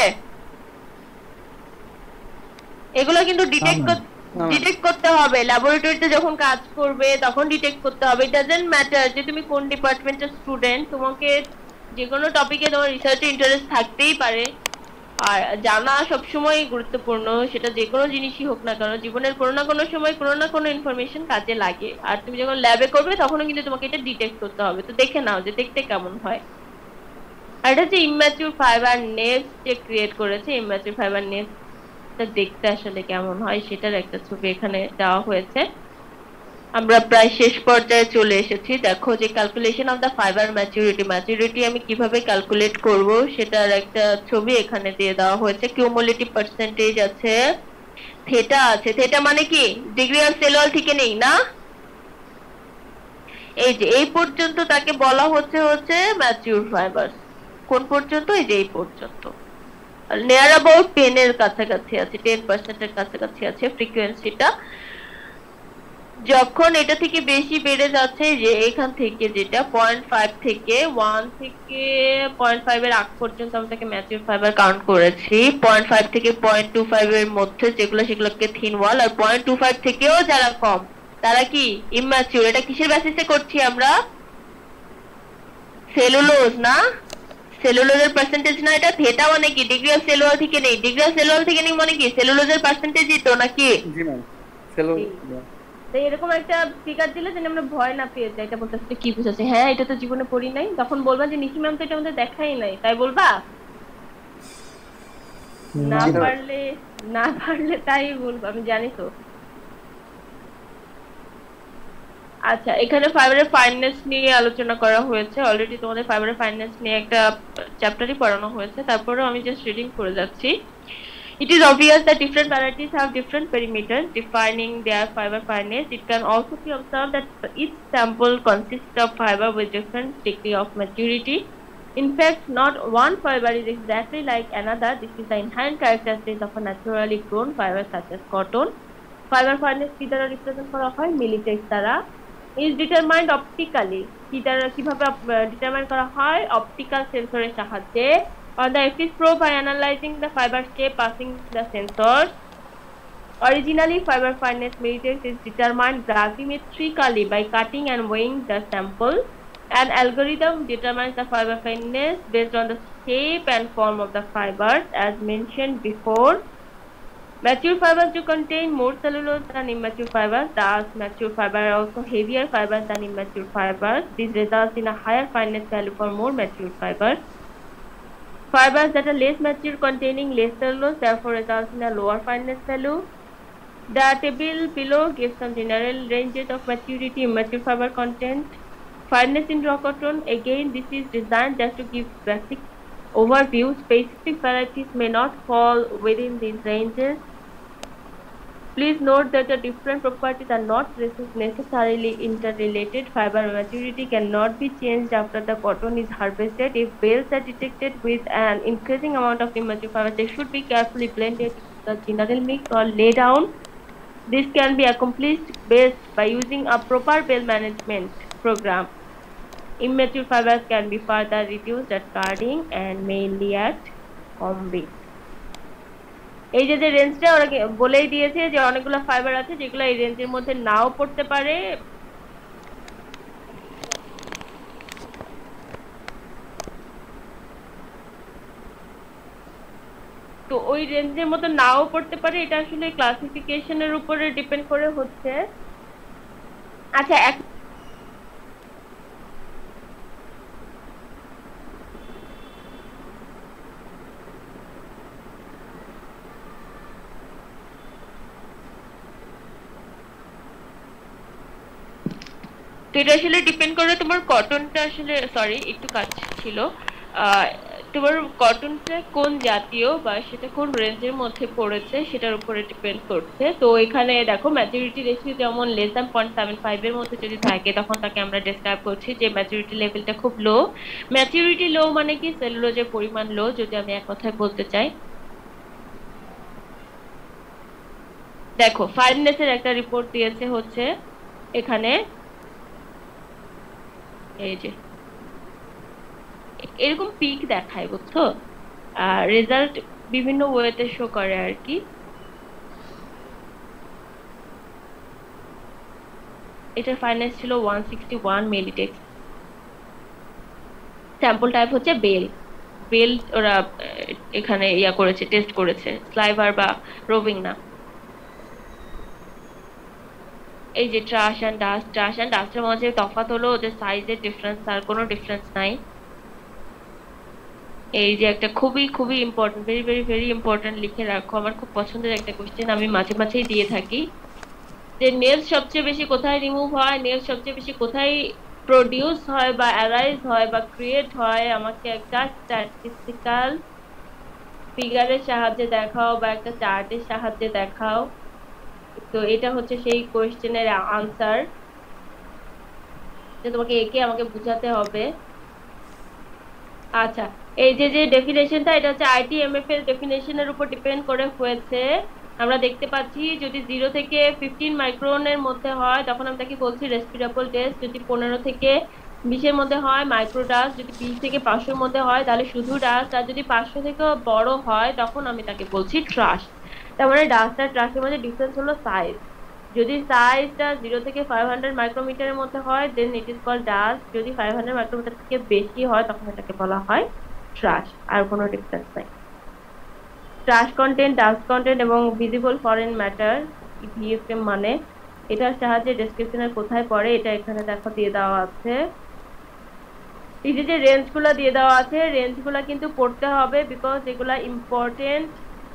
এগুলো কিন্তু ডিটেক্ট ডিটেক্ট করতে হবে ল্যাবরেটরিতে যখন কাজ করবে, তখন ডিটেক্ট করতে হবে। ইট ডাজন্ট ম্যাটার যে তুমি কোন ডিপার্টমেন্টের স্টুডেন্ট, তোমাকে যে কোনো টপিকে তোমার রিসার্চে ইন্টারেস্ট থাকতেই পারে। আর জানা সবসময় গুরুত্বপূর্ণ, সেটা যে কোনো জিনিসই হোক না কেন, জীবনের কোনো না কোনো সময় কোনো না কোনো ইনফরমেশন কাজে লাগে। আর তুমি যখন ল্যাবে করবে তখনও কিন্তু তোমাকে এটা ডিটেক্ট করতে হবে। তো দেখে নাও যে দেখতে কেমন হয়। আর এটা যে ইম্যাচিউর ফাইবার নেটস যে ক্রিয়েট করেছে, ইম্যাচিউর ফাইবার নেটস দেখতে আসলে কেমন হয় সেটার একটা ছবি এখানে দেওয়া হয়েছে। আমরা প্রায় শেষ পর্যায়ে চলে এসেছি। দেখো যে calculation of the fiber maturity, maturity আমি কিভাবে ক্যালকুলেট করব সেটার একটা ছবি এখানে দিয়ে দেওয়া হয়েছে। কিউমুলেটিভ পার্সেন্টেজ আছে, থেটা আছে। থেটা মানে কি? ডিগ্রি অফ সেল ওয়াল থেকে নেই না, এই যে এই পর্যন্ত তাকে বলা হচ্ছে হচ্ছে ম্যাচিউর ফাইবার। কোন পর্যন্ত? এই যে এই পর্যন্ত। নিয়ার অ্যাবাউট টেন এর কাছাকাছি আছে, টেন পার্সেন্ট এর কাছাকাছি আছে ফ্রিকোয়েন্সিটা। যখন এটা থেকে বেশি বেড়ে যাচ্ছে, যে এখান থেকে যেটা পয়েন্ট ফাইভ থেকে ওয়ান থেকে পয়েন্ট ফাইভ এর আগ পর্যন্ত আমি তাকে ম্যাচিউর ফাইবার কাউন্ট করেছি। পয়েন্ট ফাইভ থেকে পয়েন্ট টু ফাইভ এর মধ্যে যেগুলো সেগুলোকে থিন ওয়াল, আর পয়েন্ট টু ফাইভ থেকেও যারা কম তারা কি ইম্যাচিউর। এটা কিসের বেসিসে করছি আমরা? সেলুলোজ না, সেলুলোজের পার্সেন্টেজ না এটা। থেটা মানে কি? ডিগ্রি অফ সেল ওয়াল থেকে নেই। ডিগ্রি অফ সেল ওয়াল থেকে নেই মানে কি? সেলুলোজের পার্সেন্টেজই তো নাকি? জি ম্যাম, সেলুলোজ। তো এরকম একটা ফিগার দিলে যেন আমরা ভয় না পেয়ে যাই। এটা বলতে কি বুঝাচ্ছে? হ্যাঁ এটা তো জীবনে পড়ি নাই। তখন বলবা যে নিশি ম্যাম তো এটা আমাদের দেখাই নাই, তাই বলবা না। পারলে না পারলে তাই বলবো, আমি জানি তো। আচ্ছা, এখানে ফাইবারের ফাইননেস নিয়ে আলোচনা করা হয়েছে। অলরেডি তোমাদের ফাইবারের ফাইননেস নিয়ে একটা চ্যাপ্টারই পড়ানো হয়েছে, তারপরেও আমি জাস্ট রিডিং করে যাচ্ছি। It is obvious that different varieties have different perimeters defining their fiber fineness. It can also be observed that each sample consists of fiber with different degree of maturity. In fact, not one fiber is exactly like another. This is the inherent characteristic of a naturally grown fiber such as cotton. Fiber fineness কি দ্বারা represent করা হয়? মিলিটেক্স দ্বারা। is determined optically. কি দ্বারা কিভাবে determine করা হয়? অপটিক্যাল সেন্সরের সাহায্যে। On the F I S probe, by analyzing the fiber shape passing the sensors. Originally, fiber fineness matrix is determined gravimetrically by cutting and weighing the sample. An algorithm determines the fiber fineness based on the shape and form of the fibers, as mentioned before. Mature fibers do contain more cellulose than immature fibers. Thus, mature fibers are also heavier fibers than immature fibers. This results in a higher fineness value for more mature fibers. Fibers that are less mature containing less cellulose therefore results in a lower fineness value. The table below gives some general ranges of maturity immature fiber content. Fineness in raw cotton, again this is designed just to give basic overview. Specific varieties may not fall within these ranges. Please note that the different properties are not necessarily interrelated. Fiber maturity cannot be changed after the cotton is harvested. If bales are detected with an increasing amount of immature fibers, they should be carefully blended into the general mix or lay down. This can be accomplished best by using a proper bale management program. Immature fibers can be further reduced at carding and mainly at combing. এই যে যে রেঞ্জটা ওরা বলেই দিয়েছে যে অনেকগুলো fibre আছে যেগুলো এই রেঞ্জের মধ্যে নাও পড়তে পারে। তো ওই রেঞ্জের মধ্যে নাও পড়তে পারে, এটা আসলে ক্লাসিফিকেশনের উপরে ডিপেন্ড করে হচ্ছে। আচ্ছা, এক তো এটা আসলে ডিপেন্ড করে তোমার কটনটা আসলে সরি একটু কাজ ছিল তোমার কটনটা কোন জাতীয় বা সেটা কোন রেঞ্জের মধ্যে পড়েছে সেটার উপরে ডিপেন্ড করছে। তো এখানে দেখো ম্যাচুরিটি রেশিও যেমন less than point seven five এর মধ্যে যদি থাকে তখন তাকে আমরা ডেসক্রাইব করছি যে ম্যাচুরিটি লেভেলটা খুব লো। ম্যাচুরিটি লো মানে কি? সেলুলোজের পরিমাণ লো, যদি আমি এক কথায় বলতে চাই। দেখো ফাইননেস এর একটা রিপোর্ট দিয়েছে হচ্ছে এখানে, এই যে এরকম পিক দেখায় বুঝছো, আর রেজাল্ট বিভিন্ন ওয়েতে শো করে আর কি। এটার ফাইননেস ছিল one sixty one millitex. Sample type হচ্ছে বেল। বেল ওরা এখানে ইয়া করেছে, টেস্ট করেছে, স্লাইভার বা রোভিং না। এই যে trash and dust, trash and ডাস্টের মাঝে তফাৎ হলো ওদের সাইজের ডিফারেন্স, আর কোনো ডিফারেন্স নাই। এই যে একটা খুবই খুবই important, very very very important লিখে রাখো, আমার খুব পছন্দের একটা কোশ্চেন, আমি মাঝে মাঝেই দিয়ে থাকি, যে নেলস সবচেয়ে বেশি কোথায় রিমুভ হয়, নেলস সবচেয়ে বেশি কোথায় প্রডিউস হয় বা অ্যারাইজ হয় বা ক্রিয়েট হয়, আমাকে একটা স্ট্যাটিস্টিক্যাল ফিগারের সাহায্যে দেখাও বা একটা চার্টের সাহায্যে দেখাও। তো এটা হচ্ছে সেই কোশ্চেনের আনসার, যে তোমাকে একে আমাকে বুঝাতে হবে। আচ্ছা, এই যে যে ডেফিনেশনটা, এটা হচ্ছে আইটিএমএফ এর ডেফিনেশনের উপর ডিপেন্ড করে হয়েছে। আমরা দেখতে পাচ্ছি যদি জিরো থেকে ফিফটিন মাইক্রনের মধ্যে হয় তখন আমি তাকে বলছি রেসপিরেবল টেস্ট, যদি পনেরো থেকে বিশের মধ্যে হয় মাইক্রো ডাস্ট, যদি বিশ থেকে পাঁচশোর মধ্যে হয় তাহলে শুধু ডাস্ট, আর যদি পাঁচশো থেকে বড় হয় তখন আমি তাকে বলছি ট্রাশ। তার মানে ডাস্ট আর ট্রাশের মধ্যে ডিফারেন্স হলো সাইজ। যদি সাইজটা জিরো থেকে ফাইভ হান্ড্রেড মাইক্রোমিটারের মধ্যে হয় then it is called dust, যদি ফাইভ হান্ড্রেড মাইক্রোমিটার থেকে বেশি হয় তখন এটাকে বলা হয় ট্রাশ, আর কোনো ডিফারেন্স নাই। ট্রাশ কন্টেন্ট, ডাস্ট কন্টেন্ট এবং ভিজিবল ফরেন ম্যাটার, ভিএফএম মানে, এটার সাহায্যে ডেসক্রিপশনের কোথায় পড়ে এটা এখানে দেখো দিয়ে দেওয়া আছে। এই যে যে রেঞ্জগুলো দিয়ে দেওয়া আছে, রেঞ্জগুলো কিন্তু পড়তে হবে, বিকজ এগুলা ইম্পর্টেন্ট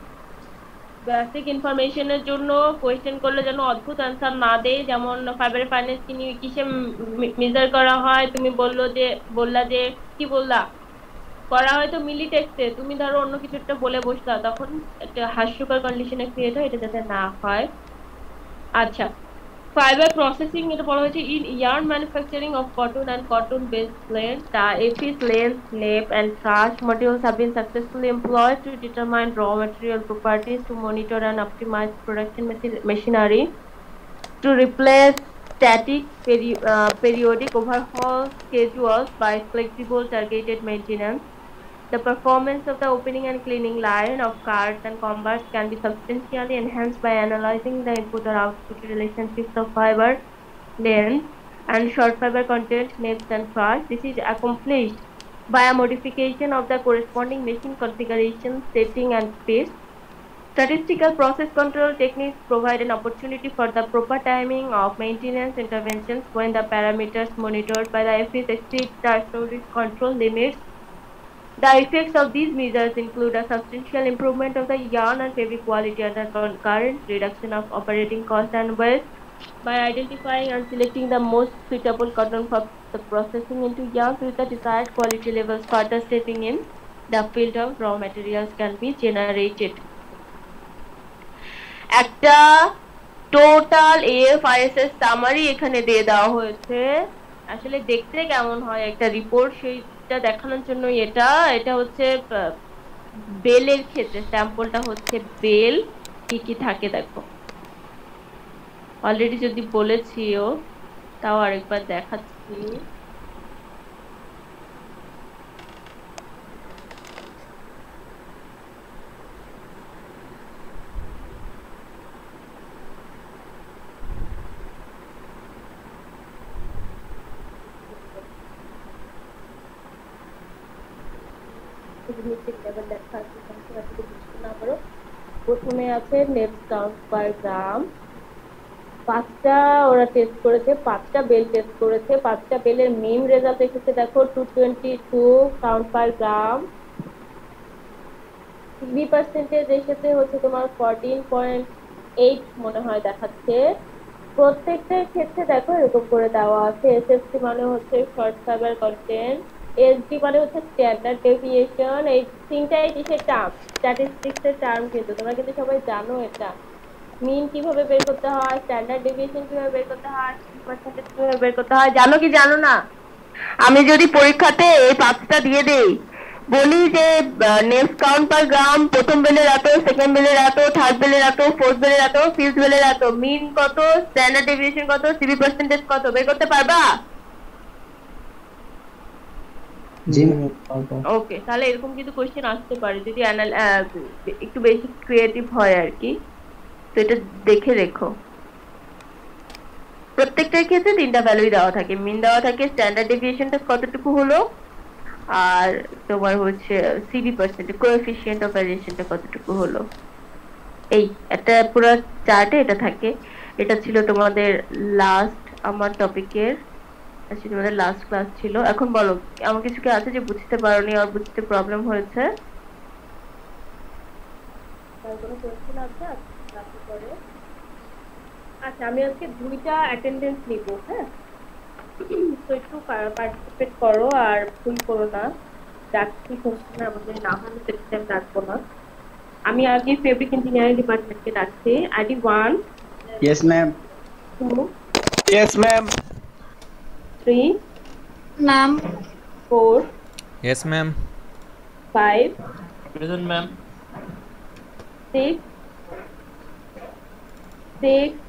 বেসিক ইনফরমেশনের জন্য। কোয়েশ্চেন করলে যেন অদ্ভুত অ্যান্সার না দেয়, যেমন ফাইবারের ফাইন্যান্স কি কিসে মেজার করা হয়, তুমি বললো যে বললা যে কি বললা করা হয় তো মিলি টেক্সটে, তুমি ধরো অন্য কিছু একটা বলে বসলা, তখন একটা হাস্যকর কন্ডিশনে ক্রিয়েট হয়, এটা যাতে না হয়। আচ্ছা, ফাইবার প্রসেসিং, এটা বলা হয়েছে in yarn manufacturing of cotton and cotton based length, the APIS length, nape and trash modules have been successfully employed to determine raw material properties, to monitor and optimize production machinery, to replace static peri uh, periodic overhaul schedules by flexible targeted maintenance. The performance of the opening and cleaning line of carts and combats can be substantially enhanced by analyzing the input or output relationships of fiber length and short fiber content, naps and trash. This is accomplished by a modification of the corresponding machine configuration, setting and space. Statistical process control techniques provide an opportunity for the proper timing of maintenance interventions when the parameters monitored by the APIS exceed the established control limits. The effects of these measures include a substantial improvement of the yarn and fabric quality under concurrent reduction of operating cost and waste. By identifying and selecting the most suitable cotton for the processing into yarns with the desired quality levels, further stepping in the field of raw materials can be generated. একটা total AFIS summary এখানে দিয়ে দেওয়া হয়েছে, আসলে দেখতে কেমন হয় একটা রিপোর্ট সেইটা দেখানোর জন্য। এটা এটা হচ্ছে বেলের ক্ষেত্রে, স্যাম্পলটা হচ্ছে বেল, কি কি থাকে দেখো, অলরেডি যদি বলেছিও তাও আরেকবার দেখাচ্ছি। প্রথমে আছে নেপস কাউন্ট পার গ্রাম, পাঁচটা ওরা টেস্ট করেছে, পাঁচটা বেল টেস্ট করেছে, পাঁচটা বেলের মিন রেজাল্ট এসেছে দেখো two twenty two count per gram. B percentage এসেছে হচ্ছে তোমার ফোরটিন পয়েন্ট এইট মনে হয় দেখাচ্ছে। প্রত্যেকটার ক্ষেত্রে দেখো এরকম করে দেওয়া আছে। এসএফসি মানে হচ্ছে শর্ট ফাইবার কন্টেন্ট, এসডি মানে হচ্ছে স্ট্যান্ডার্ড ডেভিয়েশন। এই তিনটাই কিসের টার্ম? স্ট্যাটিস্টিক্স এর টার্ম, কিন্তু তোমরা কিন্তু সবাই জানো এটা। মিন কিভাবে বের করতে হয়, স্ট্যান্ডার্ড ডেভিয়েশন কিভাবে বের করতে হয়, পার্সেন্টেজ কিভাবে বের করতে হয়, জানো কি জানো না? আমি যদি পরীক্ষাতে এই পাঁচটা দিয়ে দেই বলি যে নেক্সট কাউন্ট পার গ্রাম প্রথম বেলের এত, সেকেন্ড বেলের এত, থার্ড বেলের এত, ফোর্থ বেলের এত, ফিফথ বেলের এত, মিন কত, স্ট্যান্ডার্ড ডেভিয়েশন কত, সিবি পার্সেন্টেজ কত বের করতে পারবা? জি ওকে, তাহলে এরকম কিন্তু কোশ্চেন আসতে পারে যদি একটু বেশি ক্রিয়েটিভ হয় আর কি। তো এটা দেখে রেখো। প্রত্যেকটার ক্ষেত্রে তিনটা ভ্যালুই দেওয়া থাকে, মিন দেওয়া থাকে, স্ট্যান্ডার্ড ডেভিয়েশনটা কতটুকু হলো, আর তোমার হচ্ছে সিবি পার্সেন্টেজ কোএফিশিয়েন্ট অফ ভ্যারিয়েশনটা কতটুকু হলো। এই একটা পুরো চার্টে এটা থাকে। এটা ছিল তোমাদের লাস্ট আমার টপিকের, আচ্ছা তোমাদের লাস্ট ক্লাস ছিল। এখন বলো আমার কিছু কি আছে যে বুঝতে পারোনি আর বুঝতে প্রবলেম হয়েছে? তার কোনো কোশ্চেন আছে আপনি করে? আচ্ছা আমি আজকে দুইটা অ্যাটেন্ডেন্স নিব, হ্যাঁ তো একটু পার্টিসিপেট করো আর ভুল করো না। ডাকছি সময় আমাদের না হলে সেটা আমি ডাকবো না। আমি আগে ফেব্রিক ইঞ্জিনিয়ারিং ডিপার্টমেন্টকে ডাকছি। ID one. Yes ma'am. Two. Yes ma'am. Three. Ma'am. Four. Yes, ma'am. Five. Present ma'am. Six. Six